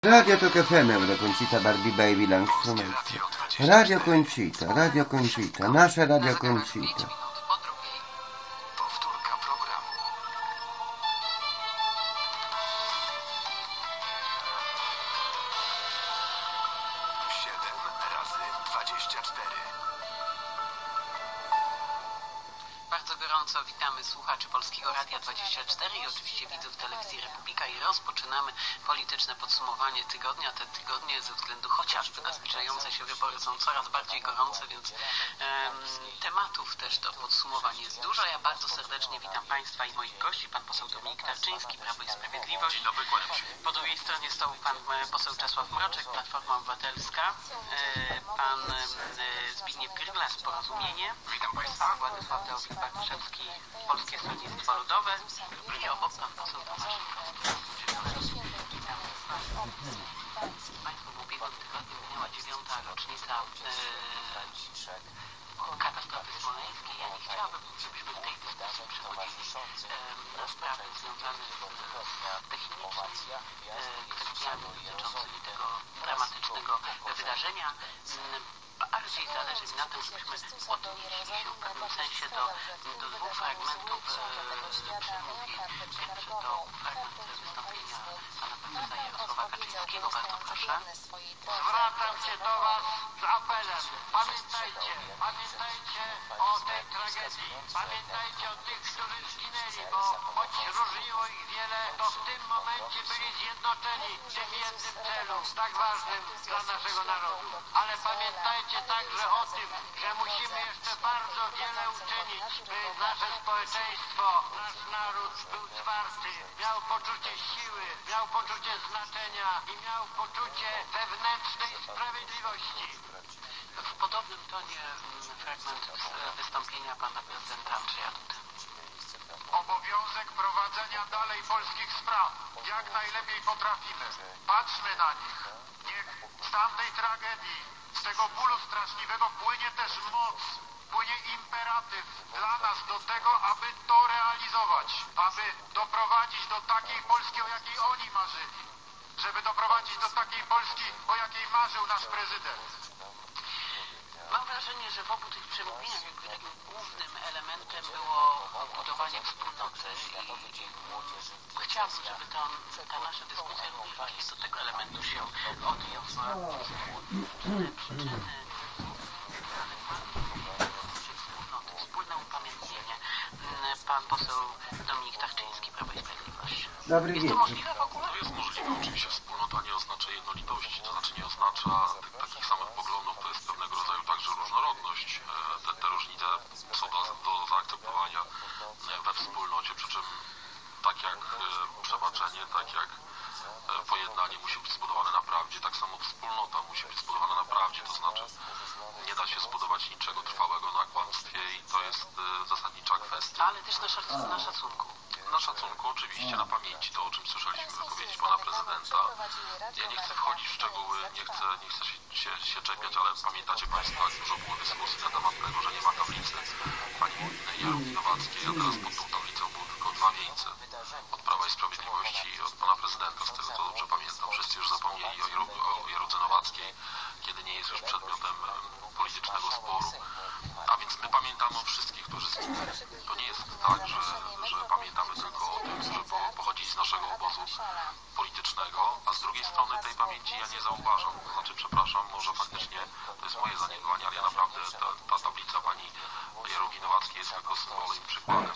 Radio Tok FM, Eurokoncita, Barbie Baby, Langstrumenti. Radio Koncita, nasze Radio Koncita. Powtórka programu. 7 razy 24. Bardzo gorąco witamy słuchaczy Polskiego Radia 24 i oczywiście widzów Telewizji Republika i rozpoczynamy polityczne podsumowanie tygodnia. Te tygodnie ze względu chociażby na zbliżające się wybory są coraz bardziej gorące, więc tematów też do podsumowania jest dużo. Ja bardzo serdecznie witam Państwa i moich gości. Pan poseł Dominik Tarczyński, Prawo i Sprawiedliwość. Dzień dobry, kłaniam się. Po drugiej stronie stołu pan poseł Czesław Mroczek, Platforma Obywatelska. Pan Zbigniew Gryglas, Porozumienie. Witam Państwa. Władysław Teofil-Bartoszewski, Polskie Stronnictwo Ludowe i obok pan poseł Tomasz. Państwo, w ubiegłym tygodniu minęła 9. rocznica katastrofy smoleńskiej. Ja nie chciałabym, żebyśmy w tej dyskusji przechodzili na sprawy związane z technicznymi kwestiami dotyczącymi tego dramatycznego wydarzenia. Bardziej zależy mi na tym, żebyśmy odnieśli się w pewnym sensie do dwóch fragmentów przemówień. Pierwszy to fragment wystąpienia pana prezesa Jarosława Kaczyńskiego. Bardzo proszę. Zwracam się do Was z apelem. Pamiętajcie o tej tragedii. Pamiętajcie o tych, którzy zginęli, bo choć różniło ich wiele, to w tym momencie byli zjednoczeni w tym jednym celu, tak ważnym dla naszego narodu. Ale pamiętajcie także o tym, że musimy jeszcze bardzo wiele uczynić, by nasze społeczeństwo, nasz naród był zwarty, miał poczucie siły, miał poczucie znaczenia i miał poczucie wewnętrznej sprawiedliwości. W podobnym tonie fragment wystąpienia pana prezydenta Andrzeja Dudy. Obowiązek prowadzenia dalej polskich spraw, jak najlepiej potrafimy. Patrzmy na nich. Niech z tamtej tragedii, z tego bólu straszliwego płynie też moc, płynie imperatyw dla nas do tego, aby to realizować, aby doprowadzić do takiej Polski, o jakiej oni marzyli, żeby doprowadzić do takiej Polski, o jakiej marzył nasz prezydent. Mam wrażenie, że w obu tych przemówieniach jakby takim głównym elementem było budowanie wspólnoty i chciałbym, żeby ta nasza dyskusja również właśnie do tego elementu się odniosła. Przyczyny wspólne upamiętnienie. Pan poseł Dominik Tarczyński, Prawo i Sprawiedliwość. Dobry Jest to wieczór. możliwe w ogóle? To jest możliwe, oczywiście wspólnota nie oznacza jednolitości, to znaczy nie oznacza takich samych poglądów, to jest pewnego rodzaju także różnorodność. Te różnice są do zaakceptowania we wspólnocie, przy czym tak jak przebaczenie, tak jak pojednanie musi być zbudowane na prawdzie, tak samo wspólnota musi być zbudowana na prawdzie, to znaczy nie da się zbudować niczego trwałego na kłamstwie i to jest zasadnicza kwestia. Ale też na szacunku. Na szacunku, oczywiście, na pamięci, to o czym słyszeliśmy wypowiedzi pana prezydenta. Ja nie chcę wchodzić w szczegóły, nie chcę się czepiać, ale pamiętacie Państwo, jak dużo było dyskusji na temat tego, że nie ma tablicy pani Jarosławy Nowackiej, a teraz pod tą tablicą było tylko 2 miejsca od Prawa i Sprawiedliwości i od pana prezydenta, z tego co dobrze pamiętam. Wszyscy już zapomnieli o Jarosławie Nowackiej, kiedy nie jest już przedmiotem politycznego sporu. A więc my pamiętamy o wszystkich, którzy zginęli. To nie jest tak, że pamiętamy tylko o tym, którzy pochodzili z naszego obozu politycznego, a z drugiej strony tej pamięci ja nie zauważam. To znaczy, przepraszam, może faktycznie to jest moje zaniedbanie, ale ja naprawdę ta tablica pani Jarosławy Nowackiej jest tylko symbolem i przykładem.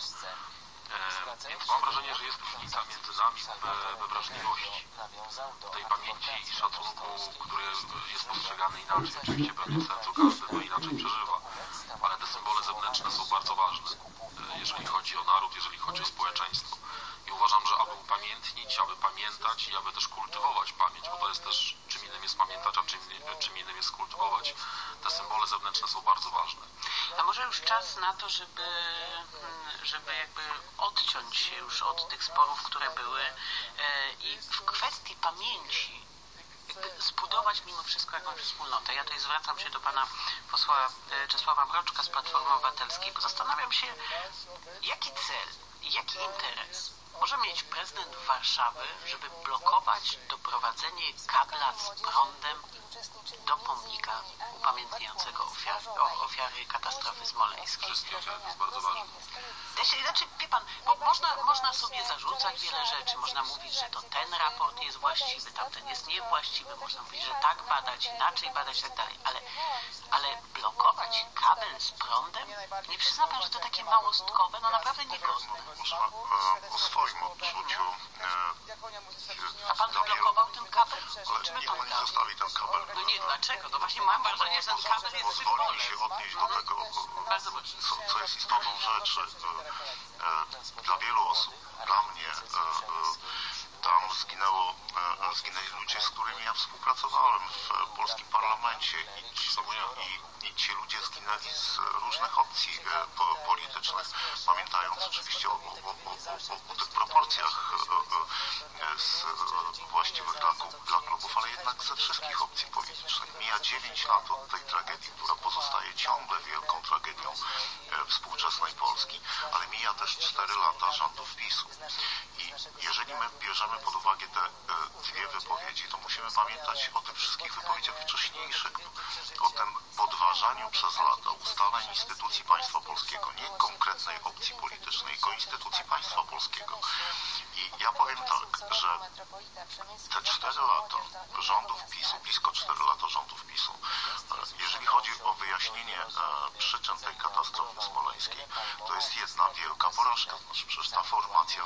Więc mam wrażenie, że jest różnica między nami we wrażliwości tej pamięci i szacunku, który jest postrzegany inaczej. Oczywiście pewnie w sercu każdy to inaczej przeżywa, ale te symbole zewnętrzne są bardzo ważne, jeżeli chodzi o naród, jeżeli chodzi o społeczeństwo. I uważam, że aby upamiętnić, aby pamiętać i aby też kultywować pamięć, bo to jest też, czym innym jest pamiętać, a czym innym jest kultywować. Te symbole zewnętrzne są bardzo ważne. A może już czas na to, żeby jakby odciąć się już od tych sporów, które były i w kwestii pamięci zbudować mimo wszystko jakąś wspólnotę. Ja tutaj zwracam się do pana posła Czesława Mroczka z Platformy Obywatelskiej, bo zastanawiam się, jaki cel, jaki interes może mieć prezydent Warszawy, żeby blokować doprowadzenie kabla z prądem do pomnika upamiętniającego ofiary katastrofy smoleńskiej. To jest bardzo ważne. Znaczy, wie pan, bo można sobie zarzucać wiele rzeczy, można mówić, że to ten raport jest właściwy, tamten jest niewłaściwy, można mówić, że tak badać, inaczej badać i tak dalej, ale blokować kabel z prądem? Nie przyzna pan, że to takie małostkowe, no naprawdę niegodne. Można o swoim odczuciu. A pan blokował ten kabel? Ale niech pani zostawi ten kabel. No nie, dlaczego? No właśnie mam wrażenie, że ten kabel jest Pozwoli mi się odnieść do tego, co jest istotą rzeczy. Dla wielu osób, dla mnie, tam zginęli ludzie, z którymi ja współpracowałem w polskim parlamencie i ci ludzie zginęli z różnych opcji politycznych, pamiętając oczywiście o tych proporcjach właściwych dla klubów, ale jednak ze wszystkich opcji politycznych. Mija 9 lat od tej tragedii, która pozostaje ciągle wielką tragedią współczesnej Polski, ale mija też 4 lata rządów PiS-u. I jeżeli my bierzemy pod uwagę te dwie wypowiedzi, to musimy pamiętać o tych wszystkich wypowiedziach wcześniejszych, o tym podważaniu przez lata ustaleń instytucji państwa polskiego, nie konkretnej opcji politycznej, tylko instytucji państwa polskiego. I ja powiem tak, że te 4 lata rządów PiS-u, blisko 4 lata rządów PiS-u, jeżeli chodzi o wyjaśnienie przyczyn tej katastrofy smoleńskiej, to jest jedna wielka porażka. Znaczy, przecież ta formacja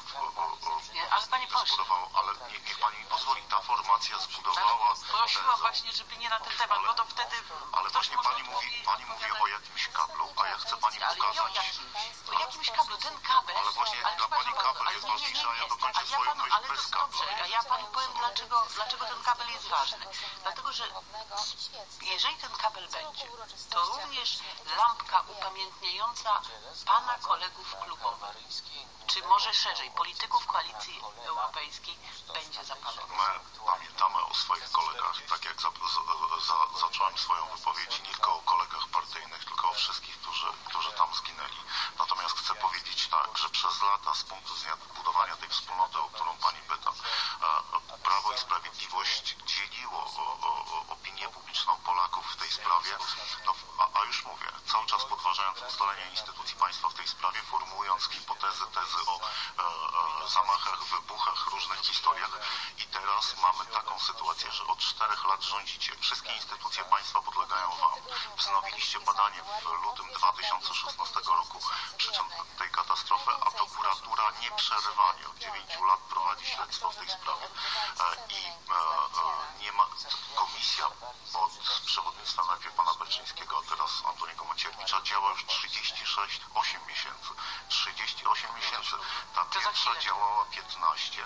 zbudowała, ale niech pani mi pozwoli, ta formacja zbudowała... Prosiłam właśnie, żeby nie na ten temat, bo to wtedy... Ale właśnie pani mówi o jakimś kablu, a ja chcę pani pokazać... O jakimś kablu, ten kabel... Ale właśnie dla pani kabel jest ważniejszy, a ja dokończę swoją myśl bez kabla. A ja pani powiem, dlaczego ten kabel jest ważny. Dlatego, że jeżeli ten kabel będzie, to również lampka upamiętniająca pana kolegów klubowych, czy może szerzej, polityków Koalicji Europejskiej, będzie zapalona. My pamiętamy o swoich kolegach, tak jak zacząłem swoją wypowiedź, nie tylko o kolegach partyjnych, tylko o wszystkich, którzy tam zginęli. Natomiast chcę powiedzieć tak, że przez lata z punktu widzenia budowania tej wspólnoty, o którą pani pyta, Prawo i Sprawiedliwość dzieliło opinię publiczną Polaków w tej sprawie, no, a już mówię, cały czas podważając ustalenia instytucji państwa w tej sprawie, formułując hipotezy, tezy o zamachach, wybuchach, różnych historiach i teraz mamy taką sytuację, że od 4 lat rządzicie. Wszystkie instytucje państwa podlegają wam. Wznowiliście badanie w lutym 2016 roku przyczyn tej katastrofy, a prokuratura nieprzerwanie od 9 lat prowadzi śledztwo w tej sprawie. I nie ma komisja pod przewodnictwem najpierw pana Belczyńskiego, a teraz Antoniego Macierewicza działa już 38 miesięcy. 38 miesięcy. Ta pierwsza działała 15.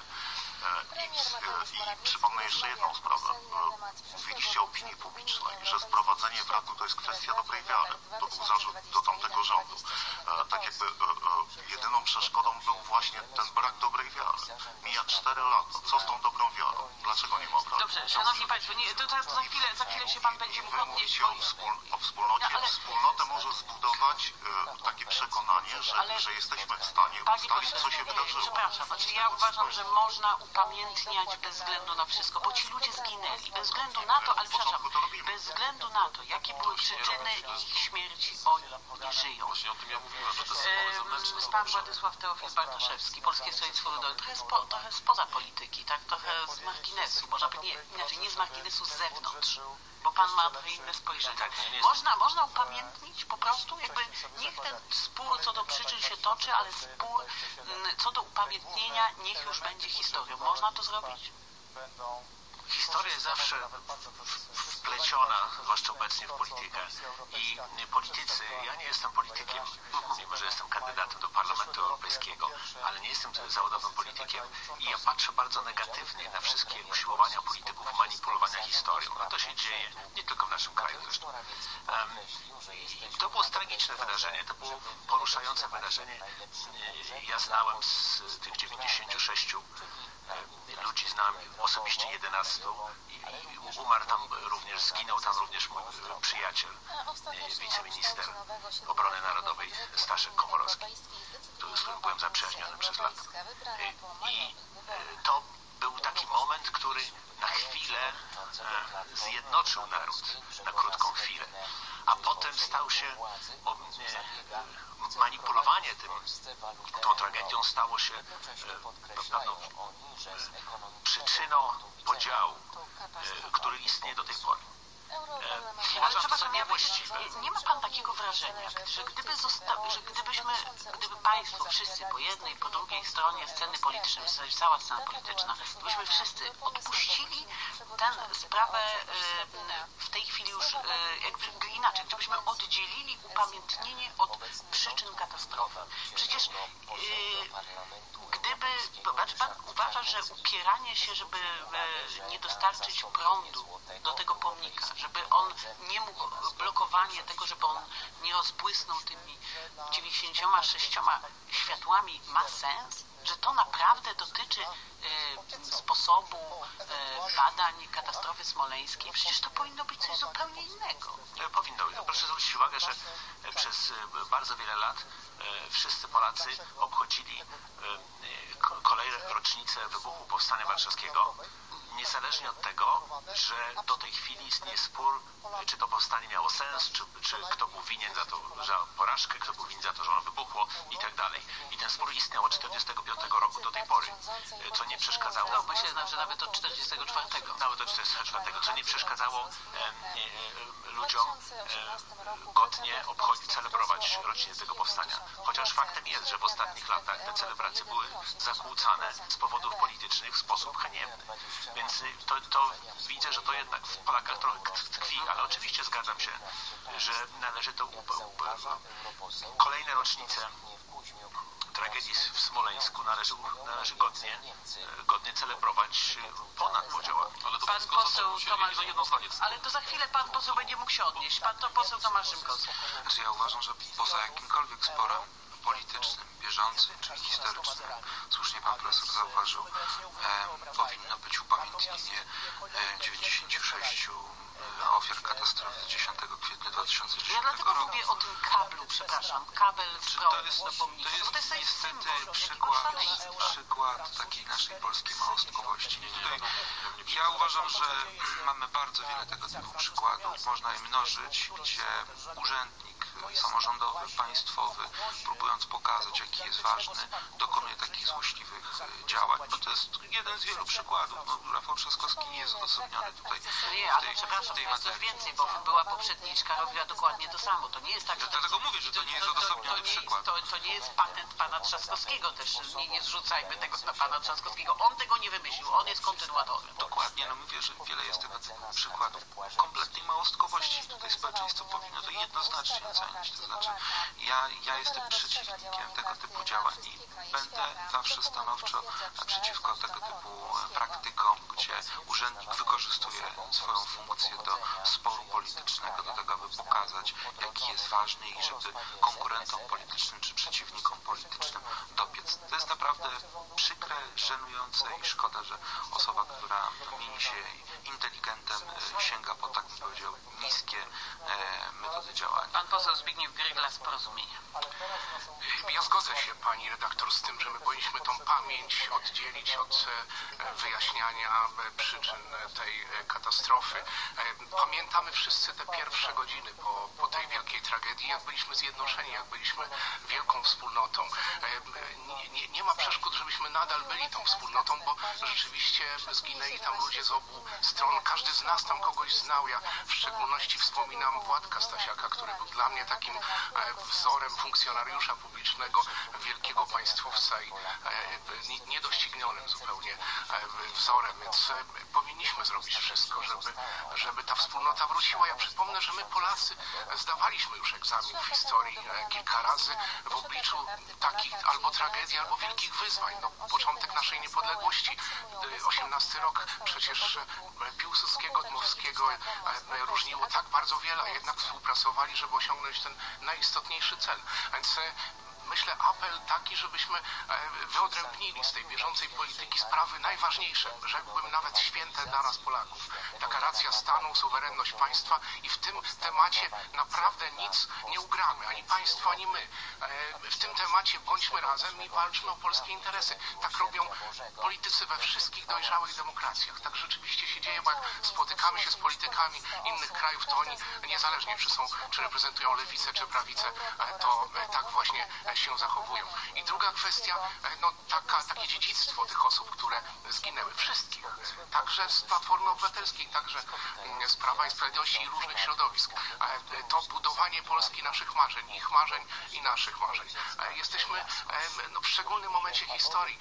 I przypomnę jeszcze jedną sprawę. Mówiliście o opinii publicznej, że sprowadzenie wraku to jest kwestia dobrej wiary. To był zarzut do tamtego rządu. Tak jakby jedyną przeszkodą był właśnie ten brak dobrej wiary. Mija 4 lata. Co z tą dobrą wiarą? Dlaczego nie ma wraku? Dobrze, szanowni państwo, za chwilę się pan będzie mógł odnieść. Mówicie o wspólnocie. Wspólnotę może zbudować takie przekonanie, że jesteśmy w stanie ustalić, co się wydarzyło. Przepraszam, znaczy ja uważam, że można upamiętniać bez względu na wszystko, bo ci ludzie zginęli. Bez względu na to, ale przepraszam, bez względu na to, jakie były przyczyny ich śmierci, oni nie żyją. Właśnie o tym ja mówiłem, że te symbole zewnętrzne Pan Władysław Teofil Bartoszewski, Polskie Stronnictwo Ludowe, trochę spoza polityki, tak? Trochę z marginesu, można powiedzieć, inaczej, nie z marginesu, z zewnątrz. Bo pan ma trochę inne spojrzenie. Tak, można upamiętnić po prostu, jakby niech ten spór co do przyczyn się toczy, ale spór co do upamiętnienia niech już będzie historią. Można to zrobić? Historia jest zawsze wpleciona, zwłaszcza obecnie w politykę. I politycy, ja nie jestem politykiem, mimo że jestem kandydatem do Parlamentu Europejskiego, ale nie jestem zawodowym politykiem i ja patrzę bardzo negatywnie na wszystkie usiłowania polityków manipulowania historią. A to się dzieje nie tylko w naszym kraju zresztą. To było tragiczne wydarzenie, to było poruszające wydarzenie. Ja znałem z tych 96 ludzi znam, osobiście 11 i umarł tam również, zginął tam również mój przyjaciel, wiceminister obrony narodowej Staszek Komorowski, z którym byłem zaprzyjaźniony przez lata. I to był taki moment, który na chwilę zjednoczył naród, na krótką chwilę, a potem stał się manipulowanie tą tragedią stało się pewną przyczyną podziału, który istnieje do tej pory. Ale przepraszam, nie ma pan takiego wrażenia, że gdyby państwo wszyscy po jednej i po drugiej stronie sceny politycznej, cała scena polityczna, gdybyśmy wszyscy odpuścili tę sprawę w tej chwili już jakby inaczej, gdybyśmy oddzielili upamiętnienie od przyczyn katastrofy. Przecież pan uważa, że upieranie się, żeby nie dostarczyć prądu do tego pomnika, żeby on nie mógł, blokowanie tego, żeby on nie rozbłysnął tymi 96 światłami, ma sens? Że to naprawdę dotyczy sposobu badań katastrofy smoleńskiej? Przecież to powinno być coś zupełnie innego. Powinno być. Proszę zwrócić uwagę, że przez bardzo wiele lat wszyscy Polacy obchodzili kolejne rocznice wybuchu Powstania Warszawskiego, niezależnie od tego, że do tej chwili istnieje spór, czy to powstanie miało sens, czy kto był winien za to, za porażkę, kto był winien za to, że ono wybuchło i tak dalej. I ten spór istniał od 1945 roku do tej pory, co nie przeszkadzało... No, myślę, że nawet od 1944. Nawet od 1944, co nie przeszkadzało ludziom godnie obchodzić, celebrować rocznicę tego powstania. Chociaż faktem jest, że w ostatnich latach te celebracje były zakłócane z powodów politycznych w sposób haniebny. Więc to widzę, że to jednak w Polakach trochę tkwi, ale oczywiście zgadzam się, że należy to kolejne rocznice tragedii w Smoleńsku należy godnie celebrować ponad podziałami. Ale to pan poseł Tomasz, ale to za chwilę pan poseł będzie mógł się odnieść. Pan to poseł Tomasz Rzymkowski. Ja uważam, że poza jakimkolwiek sporem politycznym, bieżącym czy historycznym, słusznie pan profesor zauważył, powinno być upamiętnienie 96 ofiar katastrofy 10 kwietnia 2010 Ja dlatego roku. mówię o tym kablu, przepraszam, kabel z prądu do pomnika. To jest niestety przykład takiej naszej polskiej małostkowości. Tutaj ja uważam, że mamy bardzo wiele tego typu przykładów. Można je mnożyć, gdzie urzędnik samorządowy, państwowy, próbując pokazać, jaki jest ważny, dokonuje takich złośliwych działań. Bo to jest jeden z wielu przykładów. No, Rafał Trzaskowski nie jest odosobniony tutaj. Nie, ale przepraszam, to jest coś więcej, bo była poprzedniczka, robiła dokładnie to samo. To nie jest tak, że... Dlatego mówię, że to nie jest odosobniony przykład. To nie jest patent pana Trzaskowskiego też. Nie zrzucajmy tego na pana Trzaskowskiego. On tego nie wymyślił. On jest kontynuatorem. Dokładnie. No mówię, że wiele jest tego typu przykładów kompletnej małostkowości. Tutaj społeczeństwo powinno to jednoznacznie ocenić. To znaczy, ja jestem przeciwnikiem tego typu działań i będę zawsze stanowczo przeciwko tego typu praktykom, gdzie urzędnik wykorzystuje swoją funkcję do sporu politycznego, do tego, aby pokazać, jaki jest ważny i żeby konkurentom politycznym czy przeciwnikom politycznym dopiec. To jest naprawdę przykre, żenujące i szkoda, że osoba, która mieni się inteligentem, sięga po, tak bym powiedział, niskie metody działania. Pan poseł Zbigniew Gryglas z Porozumienia. Ja zgodzę się, pani redaktor, z tym, że my powinniśmy tą pamięć oddzielić od wyjaśniania przyczyn tej katastrofy. Pamiętamy wszyscy te pierwsze godziny po tej wielkiej tragedii, jak byliśmy zjednoczeni, jak byliśmy wielką wspólnotą. Nie ma przeszkód, żebyśmy nadal byli tą wspólnotą, bo rzeczywiście zginęli tam ludzie z obu stron. Każdy z nas tam kogoś znał. Ja w szczególności wspominam Władka Stasiaka, który był dla mnie takim wzorem funkcjonariusza publicznego, wielkiego państwowca i niedoścignionym zupełnie wzorem, więc powinniśmy zrobić wszystko, żeby ta wspólnota wróciła. Ja przypomnę, że my Polacy zdawaliśmy już egzamin w historii kilka razy w obliczu takich albo tragedii, albo wielkich wyzwań. No, początek naszej niepodległości, 18 rok, przecież Piłsudskiego, Dmowskiego różniło tak bardzo wiele, a jednak współpracowali, żeby osiągnąć ten najistotniejszy cel. Więc myślę, apel taki, żebyśmy wyodrębnili z tej bieżącej polityki sprawy najważniejsze, rzekłbym nawet święte dla nas Polaków. Taka racja stanu, suwerenność państwa i w tym temacie naprawdę nic nie ugramy, ani państwo, ani my. W tym temacie bądźmy razem i walczmy o polskie interesy. Tak robią politycy we wszystkich dojrzałych demokracjach. Tak rzeczywiście się dzieje, bo jak spotykamy się z politykami innych krajów, to oni niezależnie czy reprezentują lewicę, czy prawicę, to tak właśnie się zachowują. I druga kwestia, no takie dziedzictwo tych osób, które zginęły. Wszystkich. Także z Platformy Obywatelskiej, także z Prawa i Sprawiedliwości i różnych środowisk. To budowanie Polski naszych marzeń, ich marzeń i naszych marzeń. Jesteśmy w szczególnym momencie historii.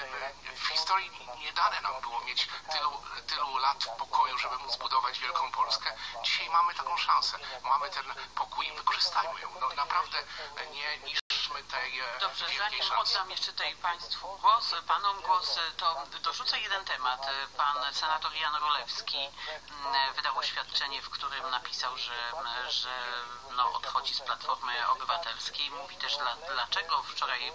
W historii nie dane nam było mieć tylu lat pokoju, żeby móc budować wielką Polskę. Dzisiaj mamy taką szansę. Mamy ten pokój i wykorzystajmy ją. No, naprawdę nie niszczmy tej Dobrze, wielkiej zanim szansy. oddam jeszcze tutaj Państwu głos, Panom głos, to dorzucę jeden temat. Pan senator Jan Rulewski wydał oświadczenie, w którym napisał, że odchodzi z Platformy Obywatelskiej. Mówi też dlaczego. Wczoraj,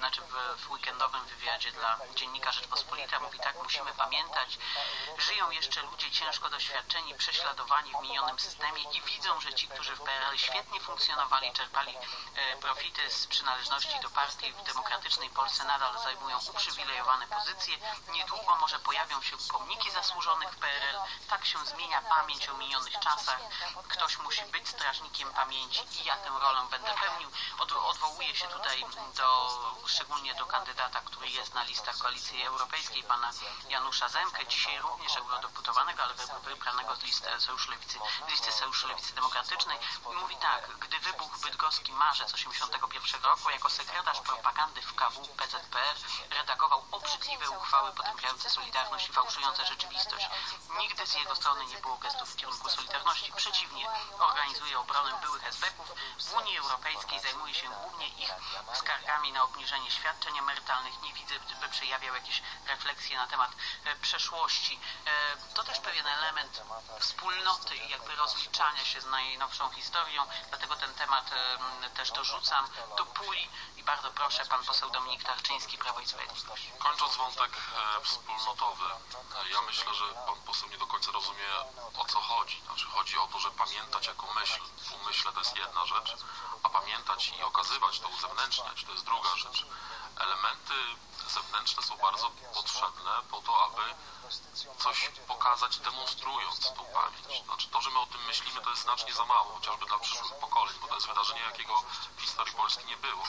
w weekendowym wywiadzie dla dziennika Rzeczpospolita mówi tak: musimy pamiętać, żyją jeszcze ludzie ciężko doświadczeni, prześladowani w minionym systemie i widzą, że ci, którzy w PRL świetnie funkcjonowali, czerpali profity z przynależności do partii w demokratycznej Polsce, nadal zajmują uprzywilejowane pozycje. Niedługo może pojawią się pomniki zasłużonych w PRL. Tak się zmienia pamięć o minionych czasach. Ktoś musi być strażnikiem pamięci i ja tę rolę będę pełnił. Odwołuję się tutaj szczególnie do kandydata, który jest na listach Koalicji Europejskiej, pana Janusza Zemkę, dzisiaj również eurodeputowanego, ale wybranego z listy Sojuszu Lewicy Demokratycznej. Mówi tak: gdy wybuchł bydgoski marzec 1981 roku, jako sekretarz propagandy w KW PZPR redagował obrzydliwe uchwały potępiające Solidarność i fałszujące rzeczywistość. Nigdy z jego strony nie było gestów w kierunku Solidarności. Przeciwnie, organizuje obronę byłych esbeków. W Unii Europejskiej zajmuje się głównie ich skargami na obniżenie świadczeń emerytalnych. Nie widzę, by przejawiał jakieś refleksje na temat przeszłości. To też pewien element wspólnoty i jakby rozliczania się z najnowszą historią, dlatego ten temat też dorzucam do puli i bardzo proszę, pan poseł Dominik Tarczyński, Prawo i Sprawiedliwość. Kończąc wątek wspólnotowy, ja myślę, że pan poseł nie do końca rozumie, o co chodzi. Znaczy, chodzi o to, że pamiętać jako myśl, w umyśle to jest jedna rzecz, a pamiętać i okazywać to, uzewnętrzniać, to jest druga rzecz. Elementy zewnętrzne są bardzo potrzebne po to, aby coś pokazać, demonstrując tą pamięć. Znaczy, to, że my o tym myślimy, to jest znacznie za mało, chociażby dla przyszłych pokoleń, bo to jest wydarzenie, jakiego w historii Polski nie było.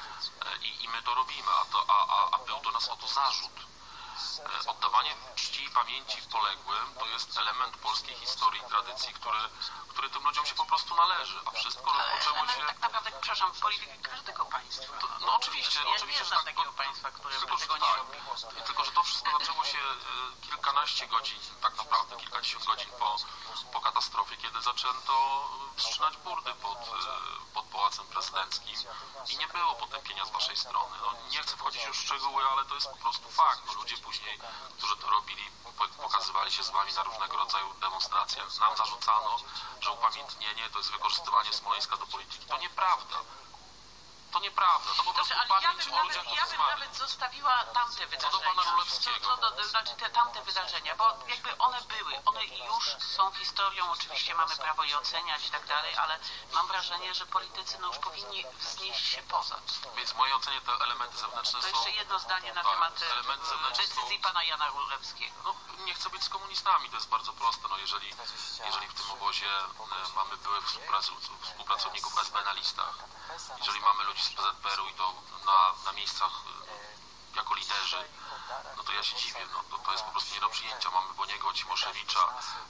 I my to robimy, a był do nas o to zarzut. Oddawanie czci i pamięci poległym to jest element polskiej historii i tradycji, który tym ludziom się po prostu należy, a wszystko rozpoczęło się... Tak naprawdę, przepraszam, w polityce każdego państwa. No oczywiście, Nie znam takiego państwa, które by tego nie robiło. Tylko, że to wszystko zaczęło się kilkanaście godzin, tak naprawdę kilkadziesiąt godzin po katastrofie, kiedy zaczęto wszczynać burdy pod Pałacem Prezydenckim i nie było potępienia z waszej strony. No, nie chcę wchodzić już w szczegóły, ale to jest po prostu fakt. No, ludzie później, którzy to robili, pokazywali się z wami na różnego rodzaju demonstracjach. Nam zarzucano, że upamiętnienie to jest wykorzystywanie Smoleńska do polityki. To nieprawda. To nieprawda, to po prostu pamięć o ludziach ja bym nawet zostawiła tamte wydarzenia. Co do pana Rulewskiego. Znaczy te tamte wydarzenia, bo jakby one były, one już są historią, oczywiście mamy prawo je oceniać i tak dalej, ale mam wrażenie, że politycy już powinni wznieść się poza to. Więc w mojej ocenie te elementy zewnętrzne To są... jeszcze jedno zdanie na temat decyzji pana Jana Rulewskiego. No, nie chcę być z komunistami, to jest bardzo proste. No, jeżeli w tym obozie mamy byłych współpracowników SB na listach, jeżeli mamy ludzi z PZPR-u i to na miejscach jako liderzy, no to ja się dziwię, no, to jest po prostu nie do przyjęcia. Mamy Boniego, Cimoszewicza,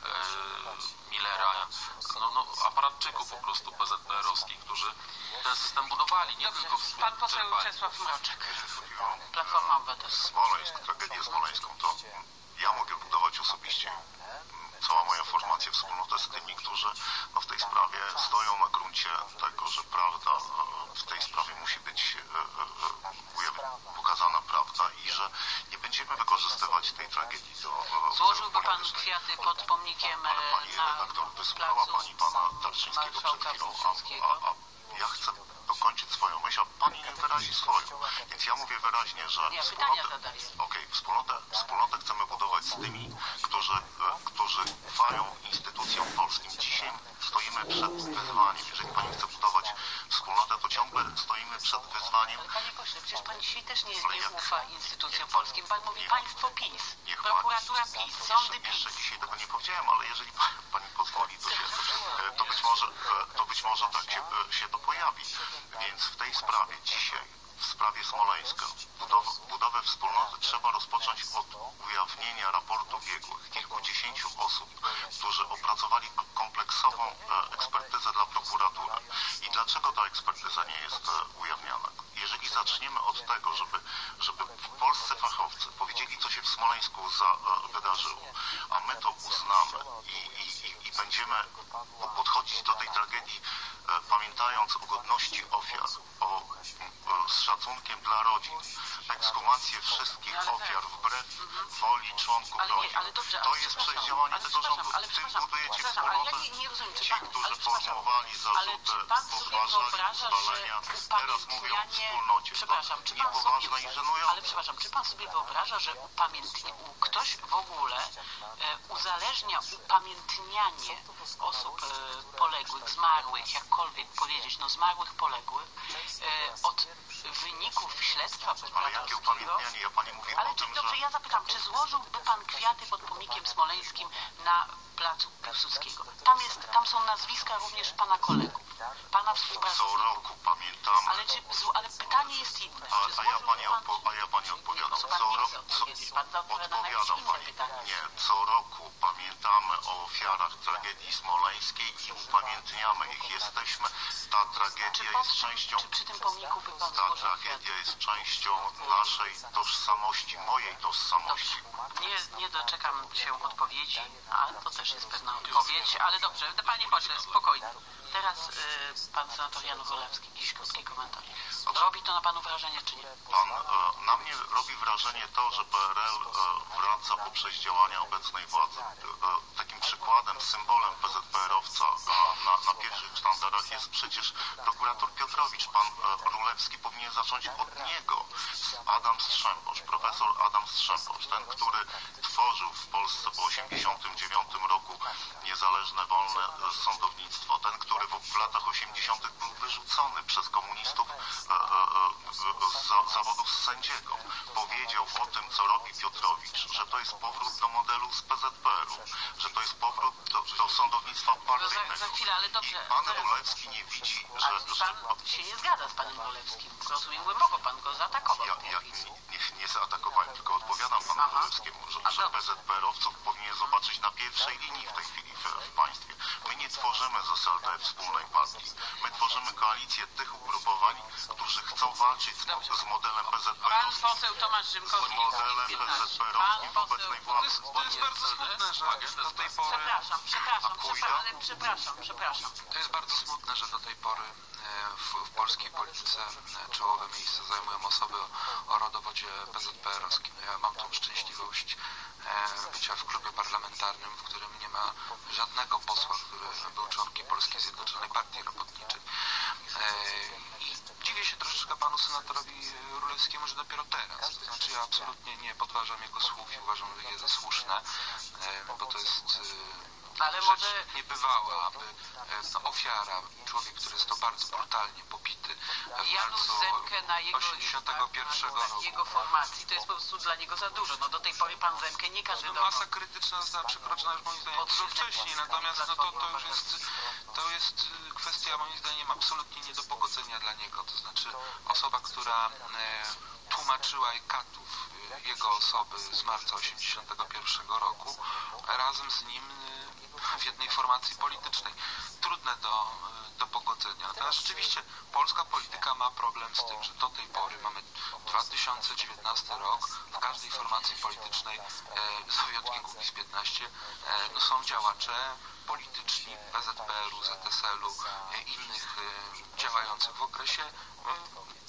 Millera, aparatczyków po prostu PZPR-owskich, którzy ten system budowali, nie tylko w Pan poseł Czesław Mroczek, Platforma Obywatelska. Smoleńsk, tragedię smoleńską, to ja mogę budować osobiście cała moja formacja wspólnotę z tymi, którzy w tej sprawie stoją na gruncie tego, że prawda w tej sprawie musi być pokazana prawda i że nie będziemy wykorzystywać tej tragedii do... Złożyłby pan kwiaty pod pomnikiem pani redaktor, wysłuchała pani pana Tarczyńskiego przed chwilą, a ja chcę skończyć swoją myśl, a pani nie wyrazi swoją. Więc ja mówię wyraźnie, że wspólnotę chcemy budować z tymi, którzy ufają instytucjom polskim. Dzisiaj stoimy przed wyzwaniem. Jeżeli pani chce budować wspólnotę, to ciągle stoimy przed wyzwaniem. Ale panie pośle, przecież pan dzisiaj też nie ufa instytucjom polskim. Pan mówi państwo PiS, prokuratura PiS, sądy PiS. Jeszcze dzisiaj tego nie powiedziałem, ale jeżeli pani pozwoli, to być może tak się to pojawi. Więc w tej sprawie dzisiaj, w sprawie Smoleńska, budowę wspólnoty trzeba rozpocząć od ujawnienia raportu biegłych, kilkudziesięciu osób, którzy opracowali kompleksową ekspertyzę dla prokuratury. I dlaczego ta ekspertyza nie jest ujawniana? Jeżeli zaczniemy od tego, żeby polscy fachowcy powiedzieli, co się w Smoleńsku wydarzyło, a my to uznamy i będziemy podchodzić do tej tragedii pamiętając o godności ofiar, z szacunkiem dla rodzin, ekshumację wszystkich ofiar wbrew woli członków rodzin. To jest przeciwdziałanie tego rządu. Wy budujecie wspólnotę. Ci, którzy formułowali zarzuty podważania, spalenia, teraz mówią o wspólnocie. Niepoważne i żenujące. Ale przepraszam, czy pan sobie wyobraża, że ktoś w ogóle uzależnia upamiętnianie osób poległych, zmarłych, jakkolwiek powiedzieć, zmarłych, poległych, od wyników śledztwa ale jakie upamiętnianie? Ja pani mówię o tym, dobrze, ja zapytam, czy złożyłby pan kwiaty pod pomnikiem smoleńskim na placu Piłsudskiego? Tam są nazwiska również pana kolegów, pana współpracowników. Co roku pamiętamy. Ale pytanie jest inne. A ja pani odpowiadam. Co roku pamiętamy o ofiarach tragedii smoleńskiej i upamiętniamy ich. Ta tragedia jest częścią... Czy przy tym pomniku by pan Ta tragedia jest częścią naszej tożsamości, mojej tożsamości. Nie doczekam się odpowiedzi, ale to też jest pewna odpowiedź, ale dobrze, panie pośle, spokojnie. Teraz pan senator Jan Rulewski, jakiś krótki komentarz. Robi to na panu wrażenie, czy nie? Na mnie robi wrażenie to, że PRL wraca poprzez działania obecnej władzy. Takim przykładem, symbolem PZPR-owca na pierwszych sztandarach jest przecież prokurator Piotrowicz. Pan Rulewski powinien zacząć od niego. Adam Strzembosz, profesor Adam Strzembosz, ten, który tworzył w Polsce po 1989 roku niezależne, wolne sądownictwo, ten, który w latach 80. był wyrzucony przez komunistów z zawodów sędziego. Powiedział o tym, co robi Piotrowicz, że to jest powrót do modelu z PZPR-u, że to jest powrót do sądownictwa partyjnego. Za chwilę, ale dobrze. I pan Rulewski nie widzi, że... Pan się nie zgadza z panem Rulewskim. Rozumiem głęboko, pan go zaatakował. Nie zaatakowałem, tylko odpowiadam panu Rulewskiemu, że PZPR-owców powinien zobaczyć na pierwszej linii w tej chwili w państwie. My nie tworzymy z SLD wspólnej partii. My tworzymy koalicję tych ugrupowań, którzy chcą walczyć z modelem PZPR-owskim. Pan poseł Tomasz Rzymkowski. Z modelem PZPR-owskim w obecnej władzy. To jest bardzo smutne, że do tej pory... Przepraszam. To jest bardzo smutne, że do tej pory w polskiej polityce czołowe miejsce zajmują osoby o rodowodzie PZPR-owskim. Ja mam tą szczęśliwość bycia w klubie parlamentarnym, w którym nie ma żadnego posła, który był członkiem Polskiej Zjednoczonej Partii Robotniczej. I dziwię się troszeczkę panu senatorowi Rulewskiemu, że dopiero teraz. To znaczy ja absolutnie nie podważam jego słów i uważam je za słuszne, bo to jest... Ale rzecz może niebywała, aby ofiara, człowiek, który jest to bardzo brutalnie pobity Janusz Zemkę na jego 81 roku. jego formacji, to jest po prostu dla niego za dużo. Do tej pory pan Zemkę nie kandydował. Masa krytyczna została przekroczona już moim zdaniem dużo wcześniej, natomiast to jest kwestia moim zdaniem absolutnie nie do pogodzenia dla niego. To znaczy osoba, która tłumaczyła katów jego osoby z marca 81 roku razem z nim w jednej formacji politycznej. Trudne do pogodzenia. Teraz rzeczywiście polska polityka ma problem z tym, że do tej pory mamy 2019 rok, w każdej formacji politycznej z wyjątkiem Kukiz15 są działacze polityczni PZPR-u, ZSL-u, innych działających w okresie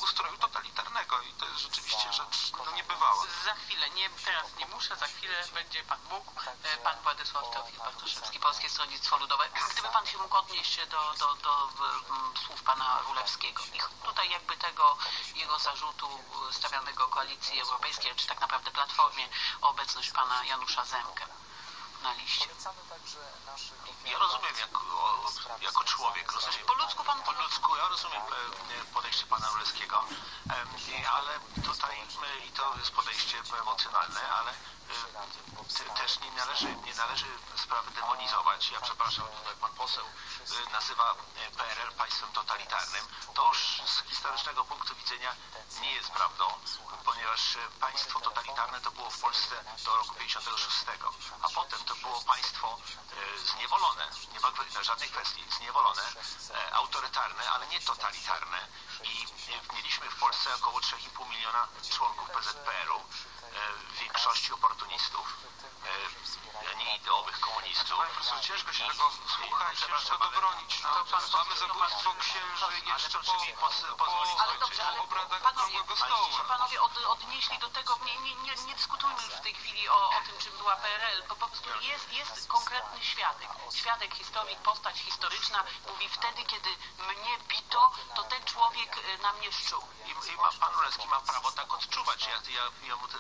ustroju totalitarnego i to jest rzeczywiście rzecz niebywała. Za chwilę, teraz nie muszę, za chwilę będzie pan mógł, pan Władysław Teofil-Bartoszewski, Polskie Stronnictwo Ludowe. Gdyby pan się mógł odnieść do słów pana Rulewskiego i tutaj jakby tego jego zarzutu stawianego Koalicji Europejskiej, czy tak naprawdę Platformie, o obecność pana Janusza Zemkę na liście. Ja rozumiem jako człowiek, rozumiem. Po ludzku pan Po ludzku, ja rozumiem podejście pana Rulewskiego, ale tutaj, i to jest podejście emocjonalne, ale też nie należy sprawy demonizować. Ja przepraszam, tutaj pan poseł nazywa PRL państwem totalitarnym. To już z historycznego punktu widzenia nie jest prawdą, ponieważ państwo totalitarne to było w Polsce do roku 56, a potem to było państwo zniewolone, nie ma żadnej kwestii, zniewolone, autorytarne, ale nie totalitarne i mieliśmy w Polsce około 3,5 miliona członków PZPR-u, w większości oportunistów, nie ideowych komunistów. Panie profesor, ciężko się tego słucha i ciężko to bronić. Mamy zabójstwo księży jeszcze po obradach Okrągłego Stołu. Ale się panowie odnieśli do tego, nie dyskutujmy już w tej chwili o tym, czym była PRL, bo po prostu jest konkretny świadek. Świadek, historyk, postać historyczna mówi wtedy, kiedy mnie bito, to ten człowiek na mnie szczuł. I pan Rulewski ma prawo tak odczuwać. Ja mu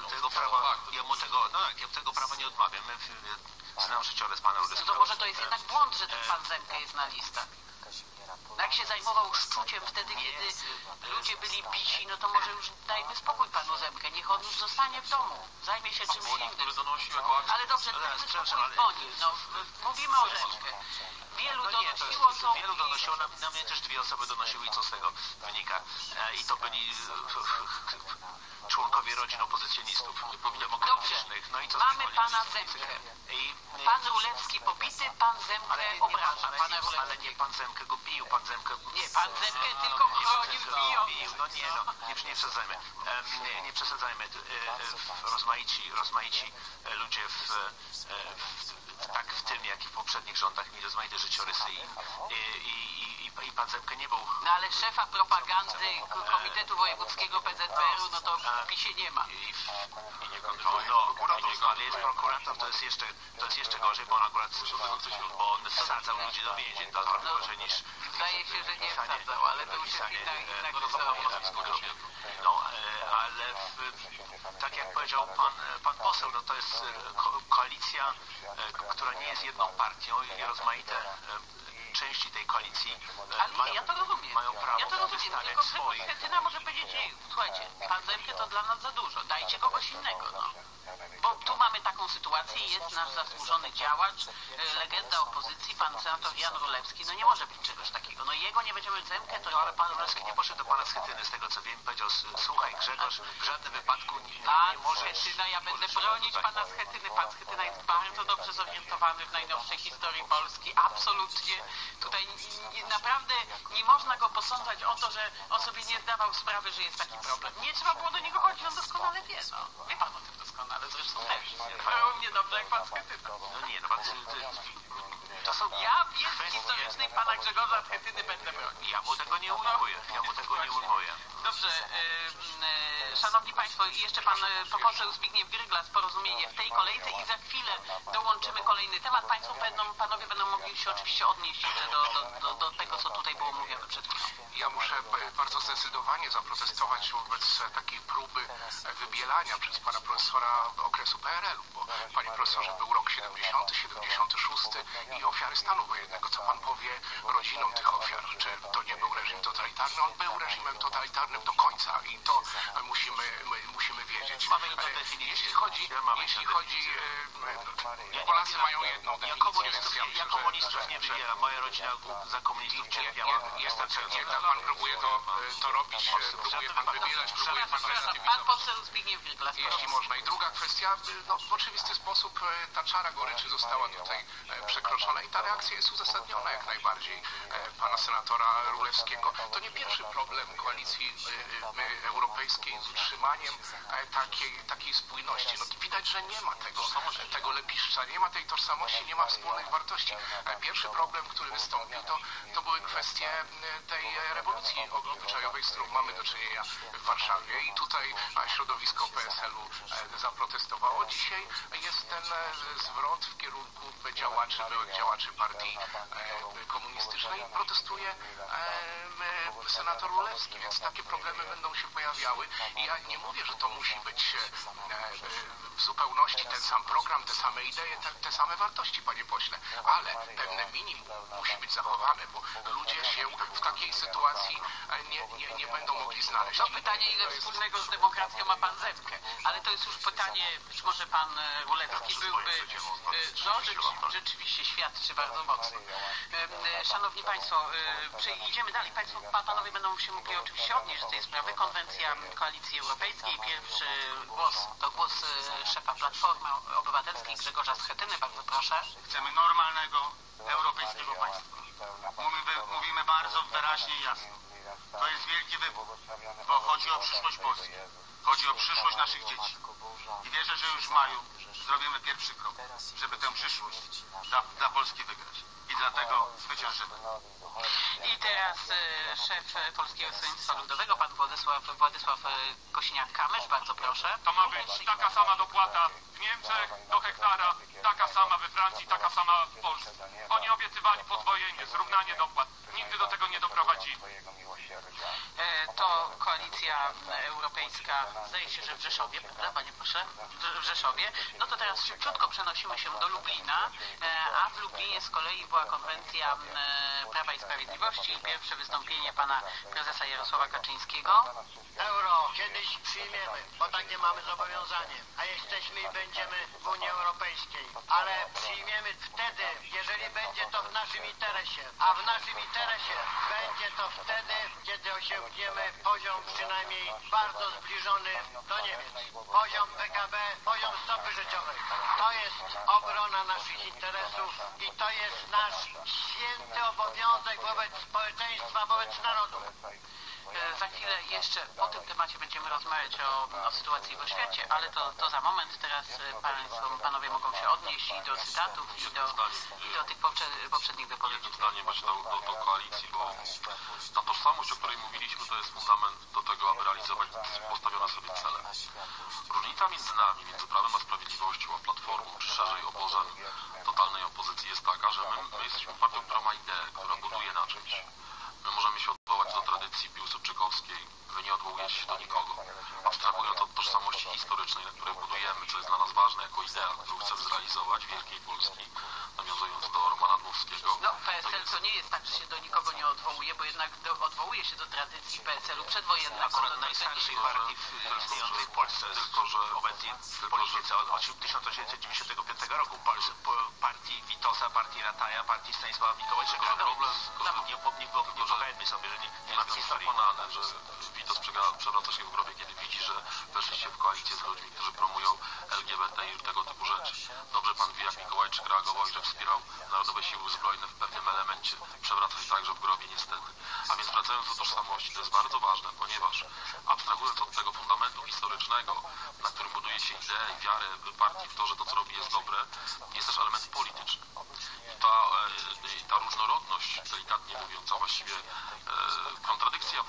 tego prawa nie odmawiam. Znam życiorys pana Rulewskiego. To może to jest jednak błąd, że ten pan Zemke jest na listach. Jak się zajmował szczuciem wtedy, kiedy ludzie byli bici, no to może już dajmy spokój panu Zemkę. Niech on już zostanie w domu. Zajmie się czymś innym. Ale dobrze, dajmy spokój po nim. No, mówimy o Zemkę. Wielu donosiło, na mnie też 2 osoby donosiły i co z tego wynika. I to byli członkowie rodzin opozycjonistów demokratycznych. No i co mamy pana Zemkę. Pan Rulewski pobity, pan Zemkę obraża. Ale nie pan Zemkę go bił, pan Zemkę... Nie, pan Zemkę tylko chronił, bił. No nie przesadzajmy. Nie przesadzajmy. Rozmaici ludzie tak w tym, jak i w poprzednich rządach mieli rozmaite życiorysy i pan Zemkę nie był... No ale szefa propagandy Komitetu Wojewódzkiego PZPR-u, no to w PiS-ie nie ma. I nie kontroluje. Ale jest prokurator, to jest jeszcze gorzej, bo on akurat wsadzał ludzi do więzień, to trochę gorzej niż... Zdaje się, że nie wsadzał, ale to już jest inna historia. No, ale tak jak powiedział pan poseł, no to jest koalicja, która nie jest jedną partią i rozmaite części tej koalicji ale nie, ja to rozumiem. Mają prawo Tylko swoich. Schetyna może powiedzieć, słuchajcie, pan Zemkę to dla nas za dużo, dajcie kogoś innego, no. Bo tu mamy taką sytuację, jest nasz zasłużony działacz, legenda opozycji, pan senator Jan Rulewski, no nie może być czegoś takiego, no jego nie będziemy Zemkę, to... No ale pan Rulewski nie poszedł do pana Schetyny, z tego co wiem, powiedział, słuchaj Grzegorz, w żadnym wypadku nie możesz... Schetyna, ja będę bronić pana Schetyny, pan Schetyna jest bardzo dobrze zorientowany w najnowszej historii Polski, absolutnie, tutaj naprawdę nie można go posądzać o to, że on sobie nie zdawał sprawy, że jest taki problem. Nie trzeba było do niego chodzić, on doskonale wie, no. Wie pan o tym doskonale, zresztą też. Równie dobrze jak pan Schetyna. No nie, no pan... To są ja wiedzy historycznej pana Grzegorza Schetyny będę bronić. Ja mu tego nie ujmuję. Dobrze, szanowni państwo, jeszcze pan poseł Zbigniew Gryglas, Porozumienie w tej kolejce i za chwilę dołączymy kolejny temat. Panowie będą mogli się oczywiście odnieść jeszcze do tego, co tutaj było mówione przed chwilą. Ja muszę bardzo zdecydowanie zaprotestować wobec takiej próby wybielania przez pana profesora okresu PRL-u, bo panie profesorze, był rok 70, 76 i ofiary stanu wojennego. Co pan powie rodzinom tych ofiar? Czy to nie był reżim totalitarny? On był reżimem totalitarnym do końca i to musimy wiedzieć. Jeśli chodzi Polacy mają jedną definicję. Ja komunistów nie wybieram. Moja rodzina za komunistów cierpiała. Jak pan próbuje to robić, próbuje pan wybierać, próbuje pan relatywizować. Pan poseł Zbigniew Gryglas. Jeśli można. I druga kwestia, no, w oczywisty sposób ta czara goryczy została tutaj przekroczona i ta reakcja jest uzasadniona jak najbardziej pana senatora Rulewskiego. To nie pierwszy problem koalicji europejskiej z utrzymaniem takiej spójności. No, widać, że nie ma tego lepiszcza, nie ma tej tożsamości tożsamości, nie ma wspólnych wartości. Pierwszy problem, który wystąpił, to były kwestie tej rewolucji obyczajowej, z którą mamy do czynienia w Warszawie i tutaj środowisko PSL-u zaprotestowało. Dzisiaj jest ten zwrot w kierunku byłych działaczy partii komunistycznej. Protestuje senator Rulewski, więc takie problemy będą się pojawiały. I ja nie mówię, że to musi być w zupełności ten sam program, te same idee, te same wartości, panie pośle, ale pewne minimum musi być zachowane, bo ludzie się w takiej sytuacji nie będą mogli znaleźć. To pytanie, ile wspólnego z demokracją ma pan Zepkę, ale to jest już pytanie, być może pan Rulewski byłby, rzeczywiście świadczy bardzo mocno. Szanowni Państwo, idziemy dalej. Panowie będą się mogli oczywiście odnieść do tej sprawy. Konwencja Koalicji Europejskiej. Pierwszy głos to głos szefa Platformy Obywatelskiej Grzegorza Schetyny. Bardzo proszę. Chcemy normalnego, europejskiego państwa. Mówimy bardzo wyraźnie i jasno. To jest wielki wybór, bo chodzi o przyszłość Polski. Chodzi o przyszłość naszych dzieci. I wierzę, że już w maju zrobimy pierwszy krok, żeby tę przyszłość dla Polski wygrać. I dlatego zwyciężymy. I teraz szef Polskiego Stronnictwa Ludowego, pan Władysław Kosiniak-Kamysz, bardzo proszę. To ma być taka sama dopłata w Niemczech do hektara, taka sama we Francji, taka sama w Polsce. Oni obiecywali podwojenie, zrównanie dopłat. Nigdy do tego nie doprowadzili. To Koalicja Europejska, zdaje się, że w Rzeszowie, prawda, panie proszę? W Rzeszowie. No to teraz szybciutko przenosimy się do Lublina, a w Lublinie z kolei była konwencja Prawa i Sprawiedliwości i pierwsze wystąpienie pana prezesa Jarosława Kaczyńskiego. Euro kiedyś przyjmiemy, bo takie mamy zobowiązanie, a jesteśmy i będziemy w Unii Europejskiej. Ale przyjmiemy wtedy, jeżeli będzie to w naszym interesie. A w naszym interesie będzie to wtedy, kiedy osiągniemy poziom przynajmniej bardzo zbliżony do Niemiec. Poziom PKB, poziom stopy życiowej. To jest obrona naszych interesów i to jest nasz święty obowiązek wobec społeczeństwa, wobec narodu. Za chwilę jeszcze po tym temacie będziemy rozmawiać o sytuacji w oświacie, ale to za moment. Teraz panowie mogą się odnieść i do cytatów, i do tych poprzednich wypowiedzi. Jedno zdanie właśnie do koalicji, bo ta tożsamość, o której mówiliśmy, to jest fundament do tego, aby realizować postawione sobie cele. Różnica między nami, między Prawem a Sprawiedliwością, a Platformą, czy szerzej obozem totalnej opozycji jest taka, że my jesteśmy partią, która ma ideę, która buduje na czymś. My możemy się odwołać do tradycji piłsudczykowskiej, wy nie odwołujecie się do nikogo. Abstrahując od tożsamości historycznej, na której budujemy, co jest dla nas ważne jako idea, którą chcemy zrealizować, wielkiej Polski, nawiązując do Romana Dmowskiego. No, PSL to nie jest tak, że się do nikogo nie odwołuje, bo jednak odwołuje się do tradycji PSL-u przedwojennej. Akurat najstarszej partii istniejącej w Polsce, tylko że obecnie w polityce od 1895 roku, partii Witosa, partii Rataja, partii Stanisława Mikołajczaka. Nie pogadajmy sobie, że nie ma historii. Przekonany, że Witos przewraca się w grobie, kiedy widzi, że weszliście w koalicję z ludźmi, którzy promują LGBT i tego typu rzeczy. Dobrze pan wie, jak Mikołajczyk reagował i że wspierał Narodowe Siły Zbrojne w pewnym elemencie. Przewraca się także w grobie, niestety. A więc wracając do tożsamości, to jest bardzo ważne, ponieważ abstrahując od tego fundamentu historycznego, na którym buduje się ideę i wiarę partii w to, że to, co robi, jest dobre, jest też element polityczny. I ta różnorodność, delikatnie mówiąc, a właściwie kontradykcja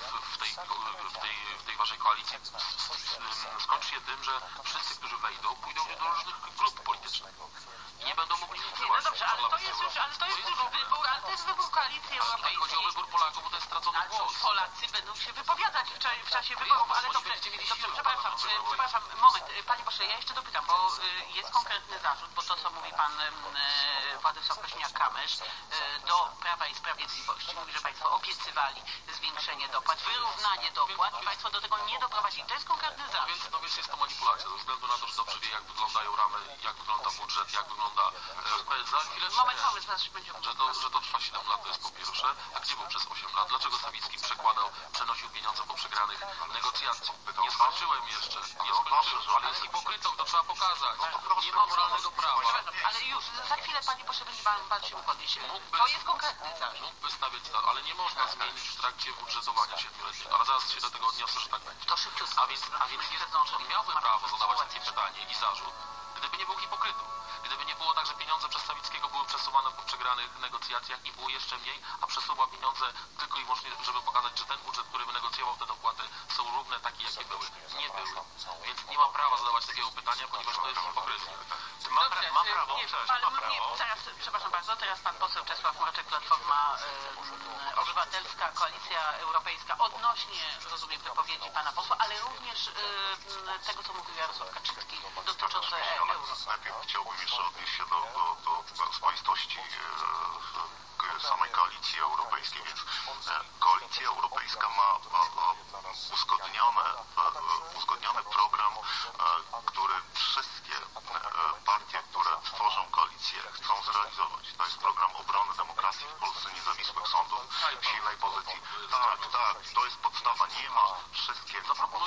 w tej waszej koalicji skończy się tym, że wszyscy, którzy wejdą, pójdą do różnych grup politycznych i nie będą mogli wpływać. No dobrze, ale to jest już wybór, ale to jest wybór Koalicji Europejskiej. Chodzi o wybór Polaków, bo to jest stracony głos. Polacy będą się wypowiadać w czasie wyborów, ale dobrze, przepraszam, moment, panie pośle, ja jeszcze dopytam, bo jest konkretny zarzut, bo to, co mówi pan Władysław Kosiniak-Kamysz do Prawa i Sprawiedliwości, mówi, że państwo obiecywali zwiększenie dopłat, wyrównanie dopłat i państwo do tego nie doprowadzili. To jest konkretny zarzut. No więc jest to manipulacja, ze względu na to, że dobrze wie, jak wyglądają ramy, jak wygląda budżet, jak wygląda... Za chwilę że to trwa 7 lat, to jest po pierwsze. A gdzie był przez 8 lat? Dlaczego Sawicki przenosił pieniądze po przegranych negocjacjach? Nie skończyłem jeszcze. Ale jest hipokrytą, to trzeba pokazać. Nie ma moralnego prawa. Ale już, za chwilę, panie pośle, będzie pan się podnieść. To jest konkretny zarzut. Mógłby stawiać, ale nie można zmienić w trakcie budżetowania 7-letniego. Ale zaraz się do tego odniosę, że tak będzie. To szybciutko. A więc nie miałby prawo zadawać takie pytanie i zarzut, gdyby nie było hipokrytów, gdyby nie było tak, że pieniądze przez Sawickiego były przesuwane po przegranych negocjacjach i było jeszcze mniej, a przesuwa pieniądze tylko i wyłącznie, żeby pokazać, że ten budżet, który wynegocjował te dopłaty, są równe takie, jakie były. Nie były. Więc nie ma prawa zadawać takiego pytania, ponieważ to jest hipokryzja. Ma prawo, nie, cześć, ale ma prawo. nie, teraz, przepraszam bardzo, teraz pan poseł Czesław Mroczek, Platforma Obywatelska, Koalicja Europejska, odnośnie, rozumiem, wypowiedzi pana posła, ale również tego, co mówił Jarosław Kaczyński dotyczące euro. Najpierw chciałbym jeszcze odnieść się do swoistości samej Koalicji Europejskiej, więc Koalicja Europejska ma uzgodniony program, który wszystkie partie, które tworzą koalicję, chcą zrealizować. To jest program obrony demokracji w Polsce, niezawisłych sądów, silnej pozycji. Tak, to jest podstawa. Nie ma wszystkie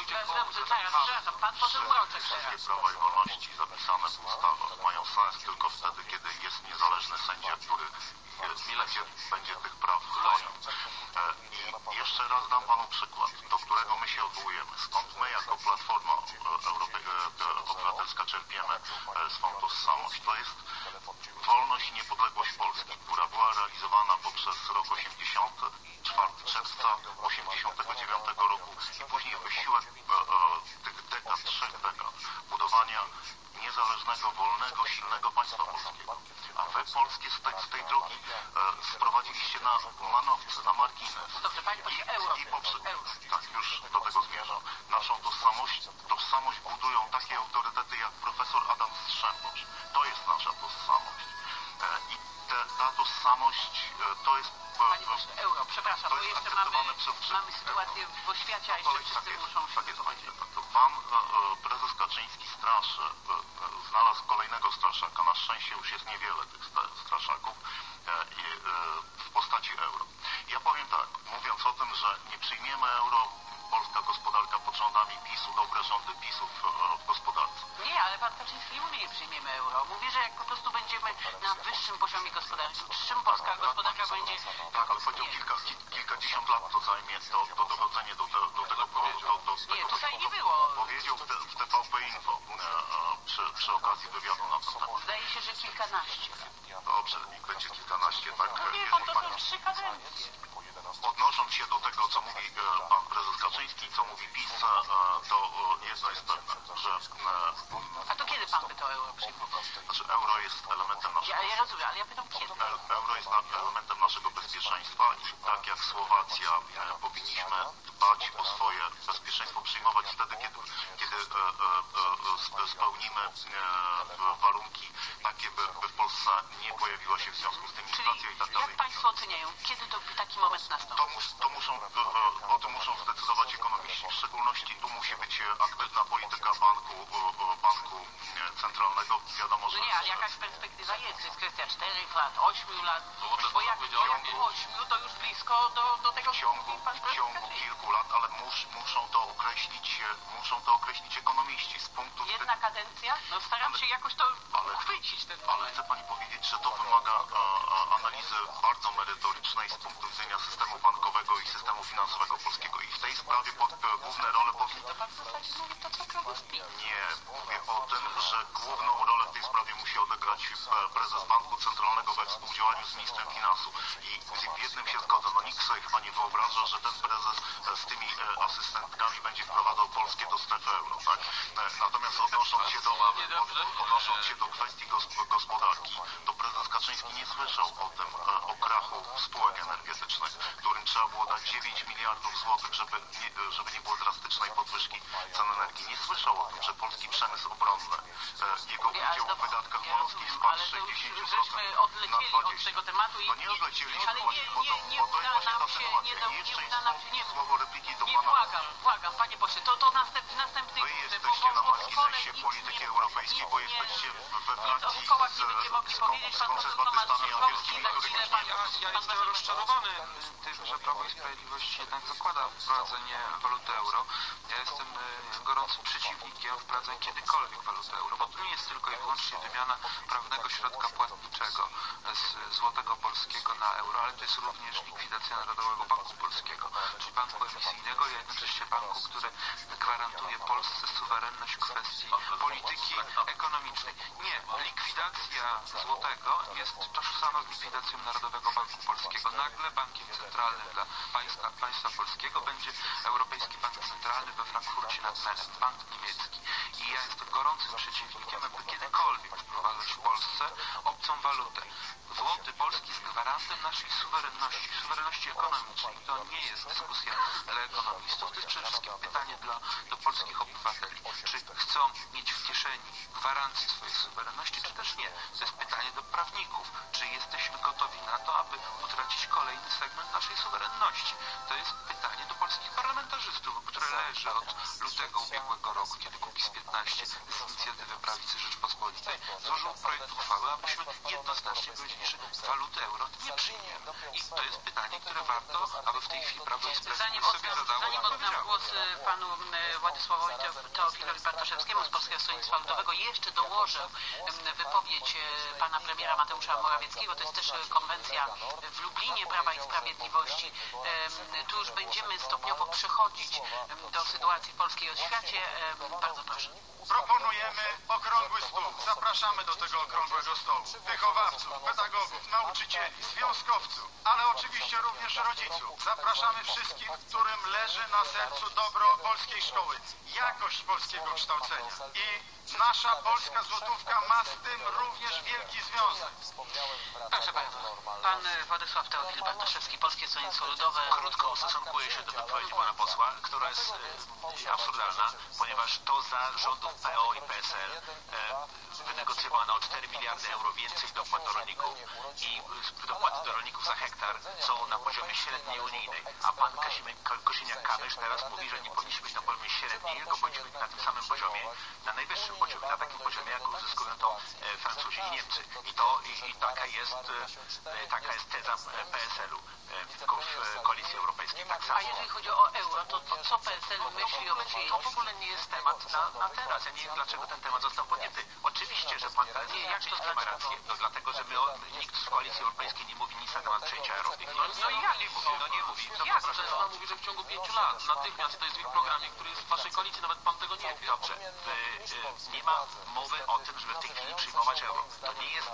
Pan poseł Mroczek wszystkie prawa i wolności zapisane w ustawach mają sens tylko wtedy, kiedy jest niezależny sędzia, który będzie tych praw chronił. I jeszcze raz dam panu przykład, do którego my się odwołujemy. Skąd my jako Platforma Obywatelska czerpiemy swą tożsamość. To jest wolność i niepodległość Polski, która była realizowana poprzez rok 84 czerwca 89 roku i później wysiłek tych dekad, 3 dekad budowania niezależnego, wolnego, silnego państwa polskiego. A wy Polskie z tej drogi sprowadziliście na manowce, na margines. Dobrze, panie poseł, euro. Tak, już do tego zmierzam. Naszą tożsamość budują takie autorytety jak profesor Adam Strzembosz. To jest nasza tożsamość. I ta tożsamość to jest... Panie poseł, euro, przepraszam, bo jeszcze mamy sytuację w oświacie, a jeszcze wszyscy muszą się wypowiedzieć. Pan prezes Kaczyński straszy, znalazł kolejnego straszaka. Na szczęście już jest niewiele tych straszaków w postaci euro. Ja powiem tak, mówiąc o tym, że nie przyjmiemy euro, polska gospodarka pod rządami PiS-u, dobre rządy PiS-u w gospodarce. Nie, ale pan Kaczyński nie mówi, nie przyjmiemy euro. Mówi, że jak po prostu będziemy na wyższym poziomie gospodarczym, czym polska gospodarka będzie... Tak, ale powiedział kilkadziesiąt lat to zajmie to dochodzenie do tego... Nie, tutaj nie było. Powiedział w TVP Info przy okazji wywiadu na ten temat. Zdaje się, że kilkanaście. Dobrze, niech będzie kilkanaście, tak? No wie pan, to są 3 kadencje. Odnosząc się do tego, co mówi pan prezes Kaczyński, co mówi PiS, to jedno jest pewne, że... A to kiedy pan by to euro przyjmował? Znaczy euro jest elementem naszego... Ja rozumiem, ale ja pytam kiedy? Euro jest elementem naszego bezpieczeństwa i tak jak Słowacja powinniśmy dbać o swoje bezpieczeństwo, przyjmować wtedy, kiedy spełnimy warunki takie, by w Polsce nie pojawiła się w związku z tym inflacja i tak dalej. Jak państwo oceniają, kiedy to taki moment nastąpi? O tym muszą zdecydować ekonomiści. W szczególności tu musi być aktywna polityka banku centralnego. Wiadomo, że... No nie, ale jakaś perspektywa jest. To jest kwestia 4 lat, 8 lat. Bo jak 8, to już blisko do tego, w ciągu kilku lat, ale muszą to określić ekonomiści z punktu widzenia... Jedna kadencja? No staram się jakoś to uchwycić. Ale chcę pani powiedzieć, że to wymaga analizy bardzo merytorycznej z punktu widzenia systemu bankowego i systemu finansowego polskiego. I w tej sprawie główne role powinny... To pan w zasadzie mówi to, co robi. Nie, mówię o tym, że główną rolę w tej sprawie musi odegrać prezes Banku Centralnego we współdziałaniu z ministrem finansów. I w jednym się zgodzę, no nikt sobie chyba nie wyobraża, że ten prezes z tymi asystentkami będzie wprowadzał Polskę do strefy euro, tak? Natomiast odnosząc się do kwestii gospodarki, to prezes Kaczyński nie słyszał o tym, o krachu spółek energetycznych, którym trzeba było dać 9 miliardów złotych, żeby nie było drastycznej podwyżki cen energii. Nie słyszał o tym, że polski przemysł obronny, jego udział w wydatkach morskich spadł z 60% żeśmy odlecieli na 20%. od tego tematu i... No nie odlecieliśmy, ale nie bo to jest właśnie ta uda sytuacja. nie Jeszcze uda nam się... jest słowo repliki do Nie, pana. błagam, panie pośle, to następny... Wy jesteście na marginesie polityki europejskiej, bo jesteście we Francji z konserwatystami angielskimi, których Ja jestem rozczarowany tym, że Prawo i Sprawiedliwość jednak zakłada wprowadzenie waluty euro. Ja jestem gorącym przeciwnikiem wprowadzenia kiedykolwiek waluty euro, bo to nie jest tylko i wyłącznie wymiana prawnego środka płatniczego z złotego polskiego na euro, ale to jest również likwidacja Narodowego Banku Polskiego, czyli banku emisyjnego i jednocześnie banku, który gwarantuje Polsce suwerenność w kwestii polityki ekonomicznej. Nie, likwidacja złotego jest tożsama z likwidacją Narodowego Banku Polskiego. Nagle bankiem centralnym dla państwa polskiego będzie Europejski Bank Centralny we Frankfurcie nad Menem, bank niemiecki. I ja jestem gorącym przeciwnikiem, aby kiedykolwiek wprowadzać w Polsce obcą walutę. Złoty polski jest gwarantem naszej suwerenności ekonomicznej. To nie jest dyskusja dla ekonomistów, to jest przede wszystkim pytanie do polskich obywateli. Czy chcą mieć w kieszeni gwarancję swojej suwerenności, czy też nie? To jest pytanie do prawników. Czy jesteśmy gotowi na to, aby utracić kolejny segment naszej suwerenności? To jest pytanie do polskich parlamentarzystów, które leży od lutego ubiegłego roku, kiedy Kukiz15 z inicjatywy Prawicy Rzeczpospolitej złożył projekt uchwały, abyśmy jednoznacznie powiedzieli, że waluty euro nie przyjmiemy. I to jest pytanie, które warto, aby w tej chwili Prawo i Sprawiedliwość sobie zadało. Zanim oddam głos panu Władysławowi Teofilowi Bartoszewskiemu z Polskiego Stronnictwa Ludowego, jeszcze dołożę wypowiedź pana premiera Mateusza Morawieckiego. To jest też konwencja w Lublinie Prawa i Sprawiedliwości. Tu już będziemy stopniowo przechodzić do sytuacji w polskiej oświacie. Bardzo proszę. Proponujemy okrągły stół. Zapraszamy do tego okrągłego stołu wychowawców, pedagogów, nauczycieli, związkowców, ale oczywiście również rodziców. Zapraszamy wszystkich, którym leży na sercu dobro polskiej szkoły, jakość polskiego kształcenia. I nasza polska złotówka ma z tym również wielki związek. Proszę bardzo. Pan Władysław Teofil Bartoszewski, Polskie Stronnictwo Ludowe. Krótko ustosunkuję się do wypowiedzi pana posła, która jest absurdalna, ponieważ to za rządów PO i PSL wynegocjowano o 4 miliardy euro więcej dopłat do rolników i dopłaty do rolników za hektar są na poziomie średniej unijnej, a pan Kosiniak-Kamysz teraz mówi, że nie powinniśmy być na poziomie średniej, tylko powinniśmy być na tym samym poziomie, na najwyższym poziomie, na takim poziomie, jak uzyskują to Francuzi i Niemcy. I taka jest teza PSL-u w Koalicji Europejskiej. Tak samo. A jeżeli chodzi o euro, to co PSL myśli o przyjęciu? To w ogóle nie jest temat na teraz. Ja nie wiem, dlaczego ten temat został podjęty. Oczywiście, że pan Kaczyński ma rację. No dlatego, że nikt z Koalicji Europejskiej nie mówi nic na temat przejścia euro. No i jak nie mówi? No nie mówi. No jasne, że ona mówi, że w ciągu 5 lat natychmiast to jest w ich programie, który jest w waszej koalicji, nawet pan tego nie wie. Dobrze. Nie ma mowy o tym, żeby w tej chwili przyjmować euro. To nie jest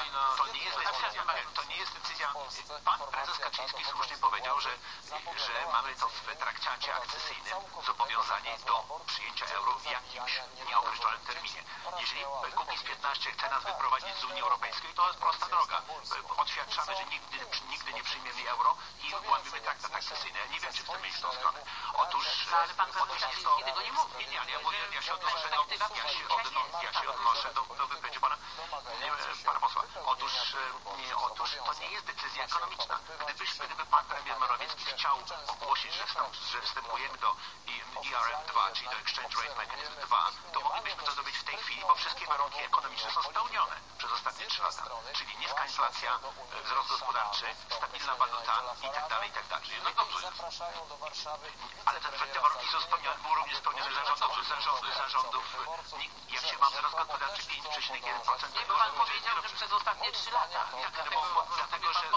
decyzja. Pan prezes Kaczyński słusznie powiedział, że mamy to w traktacie akcesyjnym zobowiązanie do przyjęcia euro w jakimś nieokreślonym terminie. Jeżeli Kukiz15 chce nas wyprowadzić z Unii Europejskiej, to jest prosta droga. Odświadczamy, że nigdy nie przyjmiemy euro i łamimy traktat akcesyjny. Ja nie wiem, czy chcemy iść w tą stronę. Otóż... Ale pan prezes Kaczyński tego nie mówi. Nie, ja się odnoszę do wypowiedzi pana posła. Otóż to nie jest decyzja ekonomiczna. Gdyby pan premier Morawiecki chciał ogłosić, że wstępujemy do ERM2, czyli do Exchange Rate Mechanism 2, to moglibyśmy to zrobić w tej chwili, bo wszystkie warunki ekonomiczne są spełnione przez ostatnie 3 lata. Czyli niska inflacja, wzrost gospodarczy, stabilna waluta i tak dalej. No dobrze. Ale te warunki są spełnione, było również spełnione zarządów. Jak się ma wzrost gospodarczy 5,1%. Nie, bo pan powiedział, że przez ostatnie 3 lata. Dlatego, że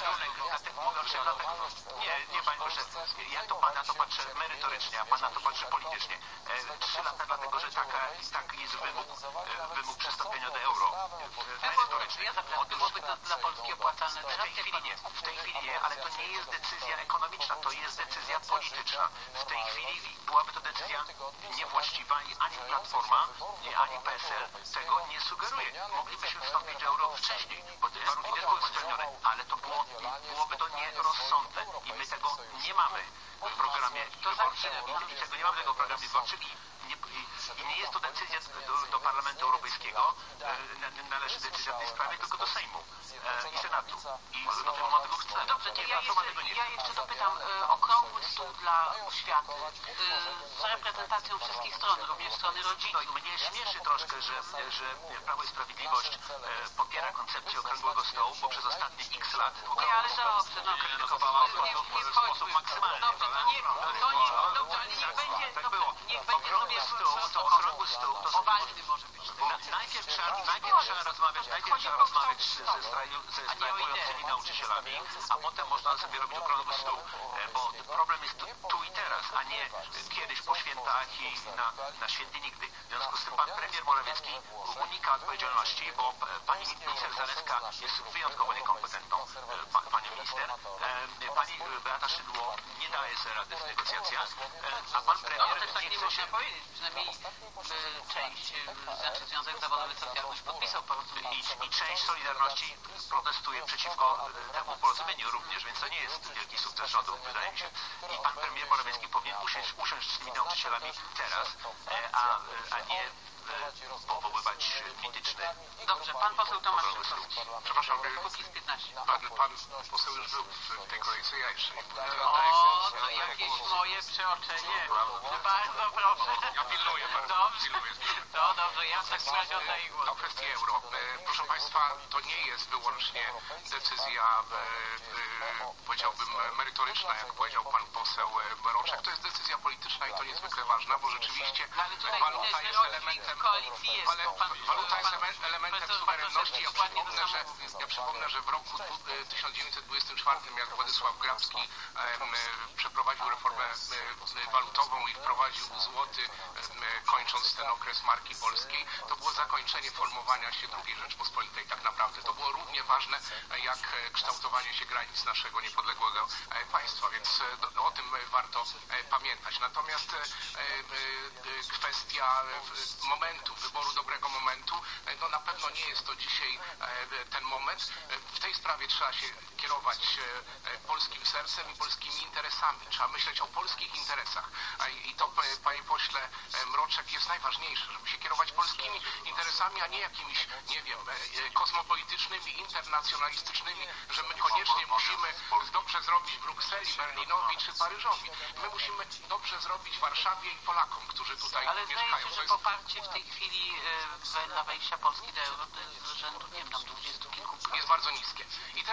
nie panie proszę, ja to pana to patrzę merytorycznie, a pana to patrzę politycznie. 3 lata dlatego, że tak jest wymóg przystąpienia do euro. Merytorycznie. Byłoby to dla Polski opłacalne. W tej chwili nie, ale to nie jest decyzja ekonomiczna, to jest decyzja polityczna. W tej chwili byłaby to decyzja niewłaściwa i ani Platforma, ani PSL tego nie sugeruje. Moglibyśmy wstąpić do euro wcześniej, bo te warunki też były spełnione, ale to byłoby to nierozsądne i my tego nie mamy w programie wyborczym. Tego nie mamy tego w programie wyborczym i nie jest to decyzja do Parlamentu Europejskiego, należy decyzja w tej sprawie tylko do Sejmu. i Senatu. I Platforma tego chce. Dobrze, to ja jeszcze dopytam. Okrągły stół dla oświaty z reprezentacją wszystkich stron, również strony rodziców. No, mnie śmieszy troszkę, że Prawo i Sprawiedliwość popiera koncepcję okrągłego stołu, bo przez ostatnie x lat Nie, ale dobrze, no krytykowała w sposób maksymalny. Dobrze, to niech będzie okrągły stół, to okrągły stół, to owalny może być. najpierw trzeba rozmawiać ze strajkującymi nauczycielami, a potem można sobie robić okrągły stół, bo problem jest tu i teraz, a nie kiedyś po świętach i na święty nigdy. W związku z tym pan premier Morawiecki unika odpowiedzialności, bo pani minister Zalewska jest wyjątkowo niekompetentną panią minister. Pani Beata Szydło nie daje sobie rady w negocjacjach, a pan premier nie chce się powiedzieć, przynajmniej część, znaczy Związek Zawodowy Solidarność podpisał porozumienie. I część Solidarności protestuje przeciwko temu porozumieniu również, więc to nie jest wielki sukces rządu, wydaje mi się. I pan premier Morawiecki powinien usiąść z tymi nauczycielami teraz, a nie powoływać mityczny. Dobrze, pan poseł Tomasz. Przepraszam, Kukiz 15. Pan poseł już był w tej kolejce, ja jeszcze nie byłem. O, to jakieś moje przeoczenie. Bardzo proszę. Ja pilnuję bardzo. Dobrze, no dobrze, ja w takim razie oddaję głos. O kwestii euro. Proszę Państwa, to nie jest wyłącznie decyzja, powiedziałbym, merytoryczna, jak powiedział pan poseł Mroczek. To jest decyzja polityczna i to niezwykle ważna, bo rzeczywiście waluta jest elementem suwerenności. Ja przypomnę, że w roku 1924, jak Władysław Grabski przeprowadził reformę walutową i wprowadził złoty, kończąc ten okres marki polskiej, to było zakończenie formowania się II Rzeczpospolitej tak naprawdę. To było równie ważne jak kształtowanie się granic naszego niepodległego państwa, więc o tym warto pamiętać. Natomiast kwestia momentu, wyboru dobrego momentu, no na pewno nie jest to dzisiaj ten moment. W tej sprawie trzeba się kierować polskim sercem i polskimi interesami. Trzeba myśleć o polskich interesach. I to, panie pośle Mroczek, jest najważniejsze, żeby się kierować polskimi interesami, a nie jakimiś, nie wiem, kosmopolitycznymi, internacjonalistycznymi, że my koniecznie musimy dobrze zrobić Brukseli, Berlinowi czy Paryżowi. My musimy dobrze zrobić Warszawie i Polakom, którzy tutaj mieszkają. Ale zdaje się, że poparcie w tej chwili dla wejścia Polski do euro to jest z rzędu, nie wiem, tam 20 kilku. Jest bardzo niskie. I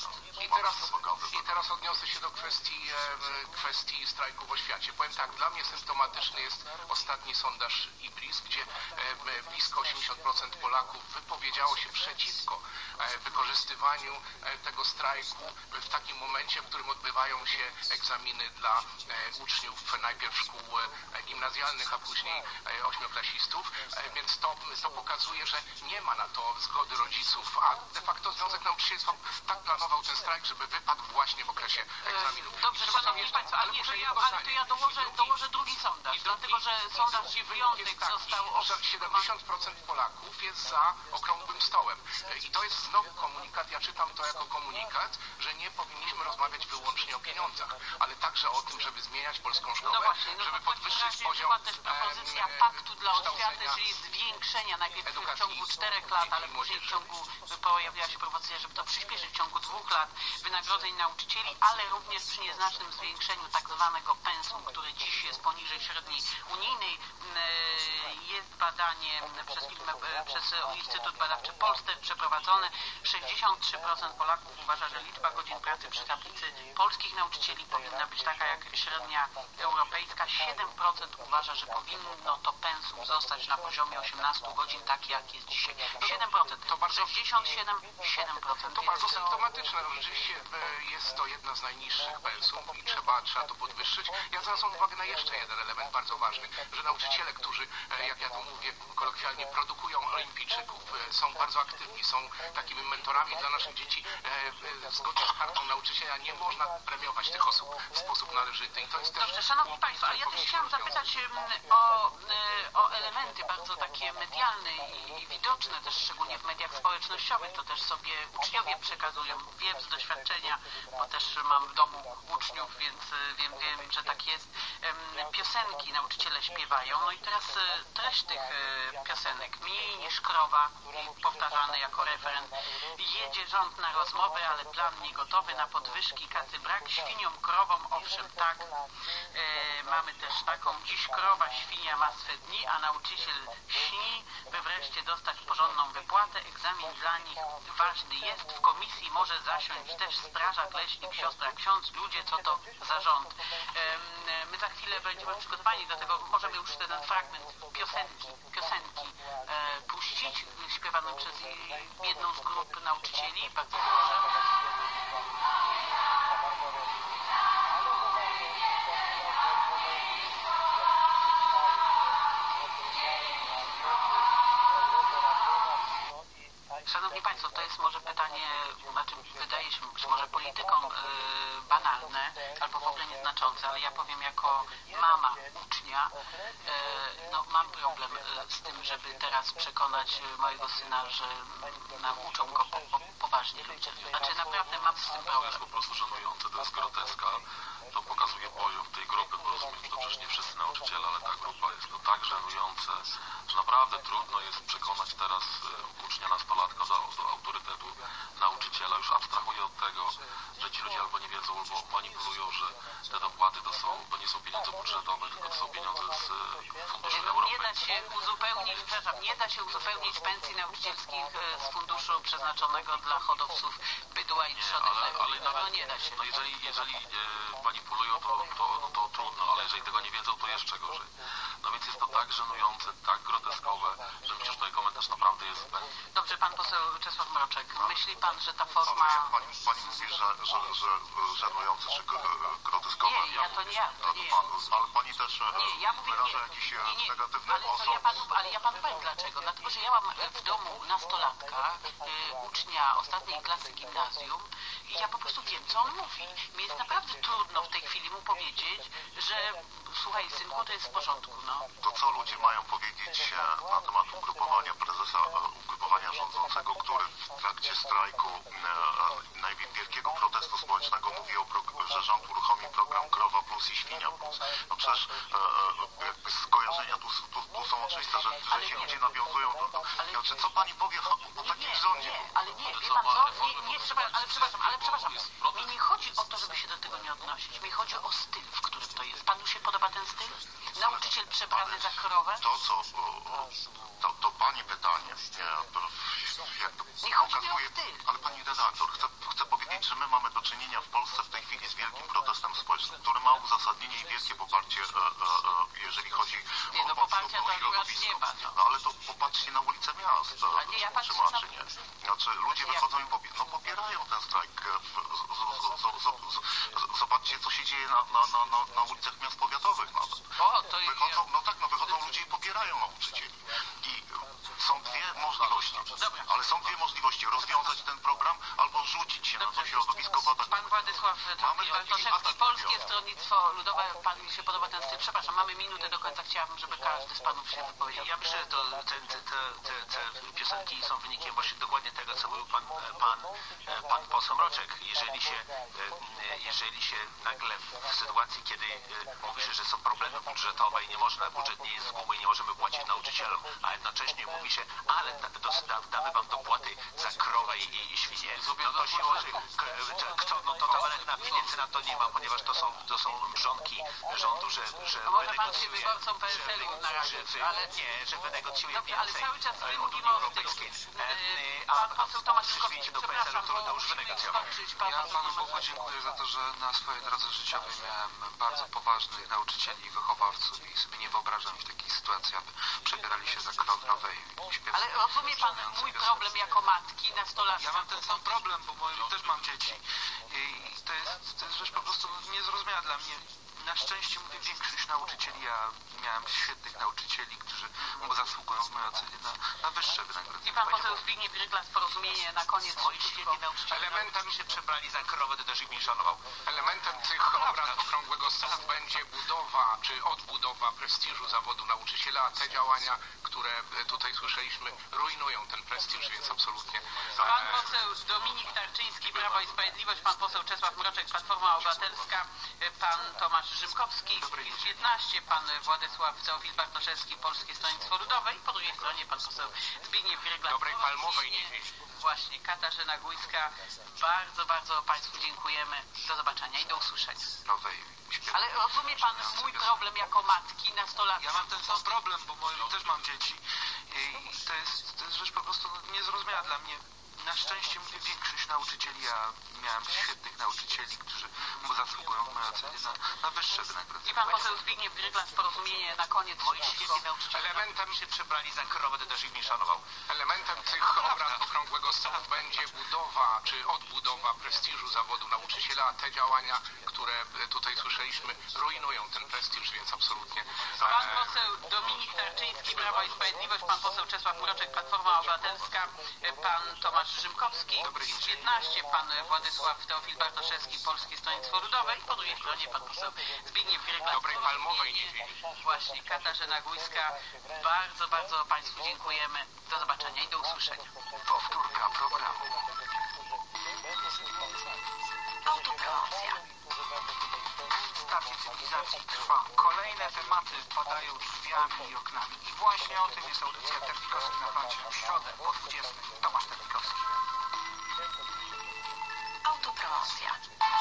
teraz odniosę się do kwestii strajku w oświacie. Powiem tak, dla mnie symptomatyczny jest ostatni sondaż IBRIS, gdzie blisko 80% Polaków wypowiedziało się przeciwko wykorzystywaniu tego strajku w takim momencie, w którym odbywają się egzaminy dla uczniów najpierw szkół gimnazjalnych, a później ośmioklasistów, więc to pokazuje, że nie ma na to zgody rodziców, a de facto Związek Nauczycielstwa tak planował ten strajk, żeby wypadł właśnie w okresie egzaminów. Dobrze, szanowni państwo, ale to ja dołożę drugi sondaż, dlatego że sondaż w piątek został... 70% Polaków jest za okrągłym stołem. I to jest znowu komunikat, ja czytam to jako komunikat, że nie powinniśmy rozmawiać wyłącznie o pieniądzach, ale także o tym, żeby zmieniać polską szkołę, no właśnie, żeby podwyższyć poziom była też propozycja paktu dla oświaty, czyli zwiększenia najpierw w ciągu 4 lat, ale później pojawiła się propozycja, żeby to przyspieszyć w ciągu 2 lat wynagrodzeń nauczycieli, ale również przy nieznacznym zwiększeniu tak zwanego pensum, które dziś jest poniżej średniej unijnej. Jest badanie przez Instytut Badawczy Polster przeprowadzone. 63% Polaków uważa, że liczba godzin pracy przy tablicy polskich nauczycieli powinna być taka jak średnia europejska. 7% uważa, że powinno to pensum zostać na poziomie 18 godzin, tak jak jest dzisiaj. 7%. To bardzo 67,7%. To bardzo symptomatyczne. No, rzeczywiście jest to jedna z najniższych pensum i trzeba to podwyższyć. Ja zwracam uwagę na jeszcze jeden element bardzo ważny, że nauczyciele, którzy, jak ja to mówię kolokwialnie, produkują olimpijczyków, są bardzo aktywni, są takimi mentorami dla naszych dzieci. Zgodnie z kartą nauczyciela nie można premiować tych osób w sposób należyty. I to jest też... Dobrze, szanowni państwo, ale ja też chciałam zapytać o elementy bardzo takie medialne i widoczne też, szczególnie w mediach społecznościowych. To też sobie uczniowie przekazują. Wiem doświadczenia, bo też mam w domu uczniów, więc wiem, że tak jest. Piosenki nauczyciele śpiewają, no i teraz treść tych piosenek, mniej niż krowa, powtarzane jako refren. Jedzie rząd na rozmowę, ale plan nie gotowy, na podwyżki kasy brak, świniom, krowom, owszem tak. Mamy też taką, dziś krowa, świnia ma swe dni, a nauczyciel śni, by wreszcie dostać porządną wypłatę. Egzamin dla nich ważny jest, w komisji może zasiąść też strażak, leśnik, siostra, ksiądz, ludzie, co to za rząd. My za chwilę będziemy przygotowani do tego, możemy już ten fragment piosenki puścić, śpiewaną przez jedną z grup nauczycieli. Bardzo proszę. Szanowni Państwo, to jest może pytanie, znaczy wydaje się, że może politykom banalne albo w ogóle nieznaczące, ale ja powiem jako mama ucznia, no mam problem z tym, żeby teraz przekonać mojego syna, że nauczą go poważnie ludzie. Znaczy naprawdę mam z tym problem. To jest po prostu żenujące, to jest groteska. To pokazuje poziom tej grupy, bo rozumiem, że to przecież nie wszyscy nauczyciele, ale ta grupa jest to tak żenujące, że naprawdę trudno jest przekonać teraz ucznia nastolatka do autorytetu nauczyciela. Już abstrahuję od tego, że ci ludzie albo nie wiedzą, albo manipulują, że te dopłaty to nie są pieniądze budżetowe, tylko to są pieniądze z funduszy europejskich. Nie da się uzupełnić pensji nauczycielskich z funduszu przeznaczonego dla hodowców bydła i trzody chlewnej. No nie da się. No jeżeli manipulują, to trudno, ale jeżeli tego nie wiedzą, to jeszcze gorzej. No więc jest to tak żenujące, tak groteskowe, że myślę, że ten komentarz naprawdę jest zbędny. Dobrze, pan poseł Czesław Mroczek, myśli pan, że ta forma... Pani mówi, że żenujące czy groteskowe. Nie, to nie. Ale pani też wyraża jakiś negatywny osąd. Ale ja panu powiem dlaczego. Dlatego, że ja mam w domu nastolatka, ucznia ostatniej klasy gimnazjum i ja po prostu wiem, co on mówi. Mi jest naprawdę trudno w tej chwili mu powiedzieć, że słuchaj, synku, to jest w porządku, no. To co ludzie mają powiedzieć na temat ugrupowania prezesa, ugrupowania rządzącego, który w trakcie strajku najwielkiego protestu społecznego mówi że rząd uruchomi program Krowa Plus i Świnia Plus. No przecież jakby skojarzenia tu są oczywiste, że ci ludzie nawiązują do... Znaczy, co pani powie o takim rządzie? Ale nie, wie pan co? Nie, przepraszam. Mi nie chodzi o to, żeby się do tego nie odnosić. Mi chodzi o styl, w którym to jest. Panu się podoba ten styl? Nauczyciel przebrany za krowę? To pani pytanie. Nie chodzi mi o styl. Ale pani redaktor, chcę powiedzieć, że my mamy do czynienia w Polsce w tej chwili z wielkim protestem społecznym, który ma uzasadnienie i wielkie poparcie, jeżeli chodzi o poparcia to środowisko. nie ma. No ale to popatrzcie na ulice miast. Czy nie? Znaczy ludzie wychodzą i popierają ten strajk. Zobaczcie, co się dzieje na ulicach miast powiatowych nawet. Wychodzą ludzie i popierają nauczycieli. I są dwie możliwości. Ale są dwie możliwości. Rozwiązać ten program albo rzucić się na to środowisko badań. Pan Władysław Toszewski, Polskie Stronnictwo Ludowe, pan mi się podoba ten styl. Przepraszam, mamy minutę do końca. Chciałabym, żeby każdy z panów się wypowiedział. Ja myślę, że te piosenki są wynikiem właśnie dokładnie tego, co mówił pan poseł Mroczek. Jeżeli się nagle w sytuacji, kiedy mówi się, że są problemy budżetowe i budżet nie jest z gumy i nie możemy płacić nauczycielom, a jednocześnie mówi się, ale damy wam dopłaty za krowę i świnie, no to siłą rzeczy, na pieniędzy na to nie ma, ponieważ to są mrzonki rządu, że wynegocjuje więcej od Unii Europejskiej. A przyjdzie do PSL-u, to już wynegocjował. Ja Panu Bogu dziękuję za to, że na swojej drodze życiowej miałem bardzo poważnych nauczycieli i wychowawców i sobie nie wyobrażam w takiej sytuacji, aby przebierali się za krowę i śpiewali. Ale rozumie pan mój problem jako matki, nastolatki? Ja mam ten sam problem, bo też mam dzieci. I to jest rzecz po prostu niezrozumiała. zrozumiała dla mnie. Na szczęście, mówię, większość nauczycieli, ja miałem świetnych nauczycieli, którzy zasługują w mojej ocenie na wyższe wynagrodzenie. I pan poseł Zbigniew Gryglas, Porozumienie, na koniec. Moi świetni nauczyciele Elementem się przebrali za krowę, to też ich nie szanował. Elementem tych obrad okrągłego stołu będzie budowa czy odbudowa prestiżu zawodu nauczyciela, a te działania, które tutaj słyszeliśmy, rujnują ten prestiż, więc absolutnie. Pan poseł Dominik Tarczyński, Prawo i Sprawiedliwość, pan poseł Czesław Mroczek, Platforma Obywatelska, pan Tomasz Rzymkowski, 15, pan Władysław Teofil Bartoszewski, Polskie Stronnictwo Ludowe i po drugiej stronie pan poseł Zbigniew Gryglas. Dobrej palmowej niedźwiedź. Właśnie, Katarzyna Gujska. Bardzo, bardzo państwu dziękujemy. Do zobaczenia i do usłyszenia. Ale rozumie pan mój problem jako matki nastolatki? Ja mam ten sam problem, bo też mam dzieci. I to jest rzecz po prostu niezrozumiała dla mnie. Na szczęście, mówię, większość nauczycieli, ja miałem świetnych nauczycieli, którzy zasługują w mojej ocenie na wyższe wynagrodzenie. I pan poseł Zbigniew Gryglas, Porozumienie, na koniec. Moi świetni nauczyciele się przebrali za krowę, to też ich nie szanował. Elementem tych obrad okrągłego stołu będzie budowa czy odbudowa prestiżu zawodu nauczyciela, a te działania, które tutaj słyszeliśmy, rujnują ten prestiż, więc absolutnie. Pan poseł Dominik Tarczyński, Prawo i Sprawiedliwość, pan poseł Czesław Mroczek, Platforma Obywatelska, pan Tomasz Rzymkowski, 15, pan Władysław Teofil Bartoszewski, Polskie Stronnictwo Ludowe i po drugiej stronie pan poseł Zbigniew Gryglas. Dobrej palmowej niedźwiedź. Właśnie, Katarzyna Gujska. Bardzo, bardzo państwu dziękujemy. Do zobaczenia i do usłyszenia. Powtórka programu. Autopromocja. Stacji cywilizacji trwa. Kolejne tematy padają drzwiami i oknami. I właśnie o tym jest audycja Terlikowski na froncie w środę po 20. Tomasz Terlikowski. Autopromocja.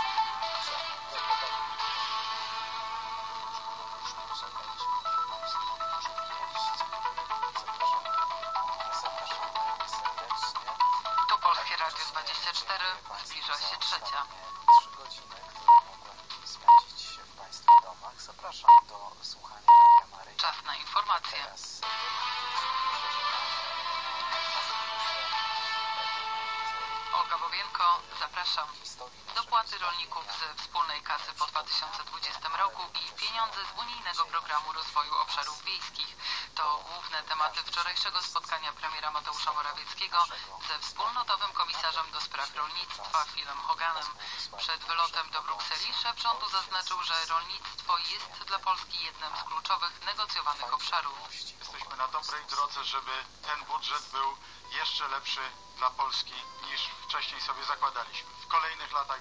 Tu Polskie Radio 24, zbliża się trzecia. 3 godziny, które mogłem spędzić w Państwa domach. Zapraszam do słuchania Radia Maryja. Czas na informacje. Teraz Olga Bobienko, zapraszam. Dopłaty rolników ze wspólnej kasy po 2020 roku i pieniądze z unijnego programu rozwoju obszarów wiejskich. To główne tematy wczorajszego spotkania premiera Mateusza Morawieckiego ze wspólnotowym komisarzem do spraw rolnictwa Philem Hoganem. Przed wylotem do Brukseli szef rządu zaznaczył, że rolnictwo jest dla Polski jednym z kluczowych negocjowanych obszarów. Jesteśmy na dobrej drodze, żeby ten budżet był jeszcze lepszy dla Polski niż wcześniej sobie zakładaliśmy. W kolejnych latach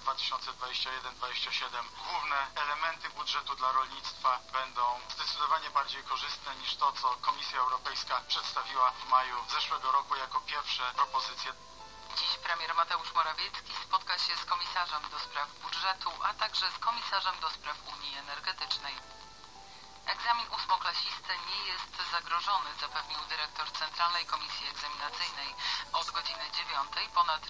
2021-2027 główne elementy budżetu dla rolnictwa będą zdecydowanie bardziej korzystne niż to, co Komisja Europejska przedstawiła w maju zeszłego roku jako pierwsze propozycje. Dziś premier Mateusz Morawiecki spotka się z komisarzem do spraw budżetu, a także z komisarzem do spraw Unii Energetycznej. Egzamin ósmoklasisty nie jest zagrożony, zapewnił dyrektor Centralnej Komisji Egzaminacyjnej. Od godziny 9 ponad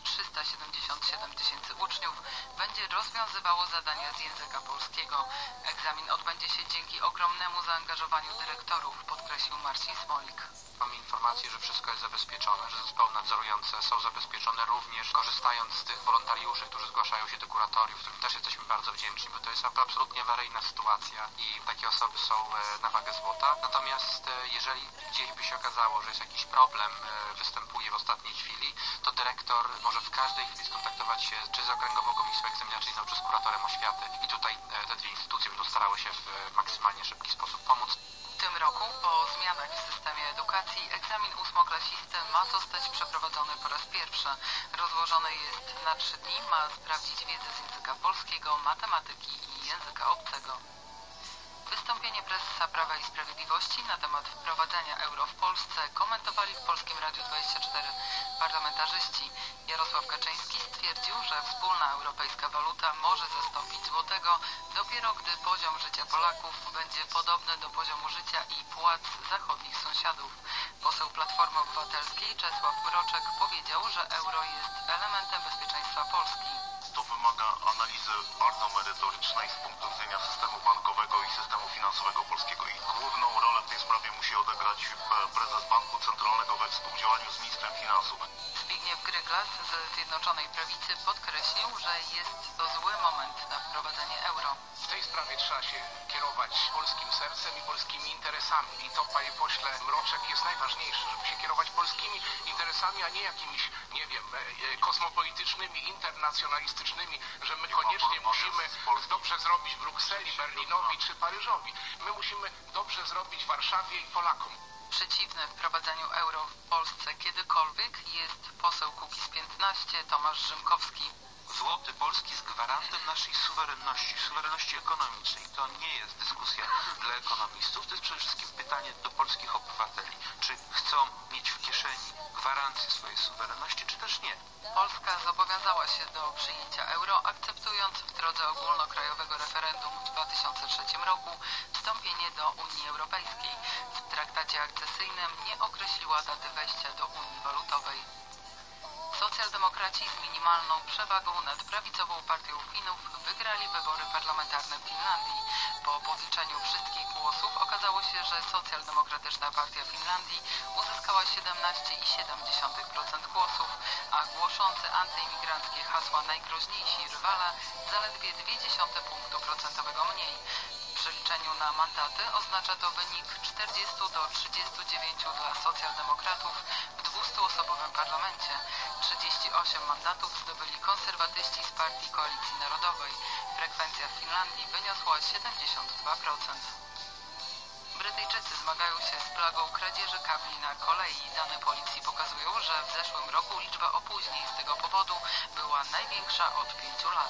377 tysięcy uczniów będzie rozwiązywało zadania z języka polskiego. Egzamin odbędzie się dzięki ogromnemu zaangażowaniu dyrektorów, podkreślił Marcin Smolik. Mamy informację, że wszystko jest zabezpieczone, że zespoły nadzorujące są zabezpieczone również, korzystając z tych wolontariuszy, którzy zgłaszają się do kuratoriów, którym też jesteśmy bardzo wdzięczni, bo to jest absolutnie awaryjna sytuacja i takie osoby są na wagę złota. Natomiast jeżeli gdzieś by się okazało, że jest jakiś problem, występuje w ostatniej chwili, to dyrektor może w każdej chwili skontaktować się czy z Okręgową Komisją Egzaminacyjną, czy z kuratorem oświaty i tutaj te dwie instytucje będą starały się w maksymalnie szybki sposób pomóc. W tym roku, po zmianach w systemie edukacji, egzamin ósmoklasisty ma zostać przeprowadzony po raz pierwszy. Rozłożony jest na 3 dni, ma sprawdzić wiedzę z języka polskiego, matematyki i języka obcego. Wystąpienie prezesa Prawa i Sprawiedliwości na temat wprowadzenia euro w Polsce komentowali w Polskim Radiu 24 parlamentarzyści. Jarosław Kaczyński stwierdził, że wspólna europejska waluta może zastąpić złotego dopiero gdy poziom życia Polaków będzie podobny do poziomu życia i płac zachodnich sąsiadów. Poseł Platformy Obywatelskiej Czesław Mroczek powiedział, że euro jest elementem bezpieczeństwa Polski. To wymaga analizy bardzo merytorycznej z punktu widzenia systemu bankowego i systemu finansowego polskiego i główną rolę w tej sprawie musi odegrać prezes Banku Centralnego we współdziałaniu z ministrem finansów. Zbigniew Gryglas z Zjednoczonej Prawicy podkreślił, że jest to zły moment na wprowadzenie euro. W tej tej sprawie trzeba się kierować polskim sercem i polskimi interesami. I to, panie pośle Mroczek, jest najważniejsze, żeby się kierować polskimi interesami, a nie jakimiś, nie wiem, kosmopolitycznymi, internacjonalistycznymi, że my koniecznie musimy dobrze zrobić Brukseli, Berlinowi czy Paryżowi. My musimy dobrze zrobić Warszawie i Polakom. Przeciwny wprowadzaniu euro w Polsce kiedykolwiek jest poseł Kukiz15 Tomasz Rzymkowski. Złoty polski jest gwarantem naszej suwerenności ekonomicznej. To nie jest dyskusja dla ekonomistów, to jest przede wszystkim pytanie do polskich obywateli. Czy chcą mieć w kieszeni gwarancję swojej suwerenności, czy też nie? Polska zobowiązała się do przyjęcia euro, akceptując w drodze ogólnokrajowego referendum w 2003 roku wstąpienie do Unii Europejskiej. W traktacie akcesyjnym nie określiła daty wejścia do Unii Walutowej. Socjaldemokraci z minimalną przewagą nad prawicową partią Finów wygrali wybory parlamentarne w Finlandii. Po podliczeniu wszystkich głosów okazało się, że Socjaldemokratyczna Partia Finlandii uzyskała 17,7% głosów, a głoszący antyimigranckie hasła najgroźniejsi rywale zaledwie 0,2 punktu procentowego mniej. W przeliczeniu na mandaty oznacza to wynik 40 do 39 dla socjaldemokratów w 200-osobowym parlamencie. 38 mandatów zdobyli konserwatyści z Partii Koalicji Narodowej. Frekwencja w Finlandii wyniosła 72%. Brytyjczycy zmagają się z plagą kradzieży kabli na kolei. Dane policji pokazują, że w zeszłym roku liczba opóźnień z tego powodu była największa od 5 lat.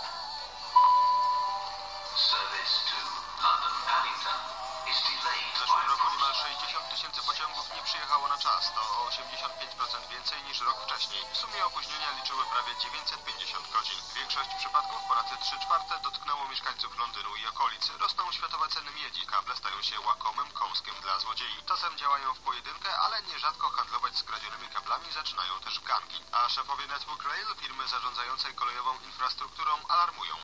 W zeszłym roku niemal 60 tysięcy pociągów nie przyjechało na czas. To o 85% więcej niż rok wcześniej. W sumie opóźnienia liczyły prawie 950 godzin. Większość przypadków, ponad 3/4, dotknęło mieszkańców Londynu i okolic. Rosną światowe ceny miedzi. Kable stają się łakomym kąskiem dla złodziei. Czasem działają w pojedynkę, ale nierzadko handlować skradzionymi kablami zaczynają też gangi. A szefowie Network Rail, firmy zarządzającej kolejową infrastrukturą, alarmują.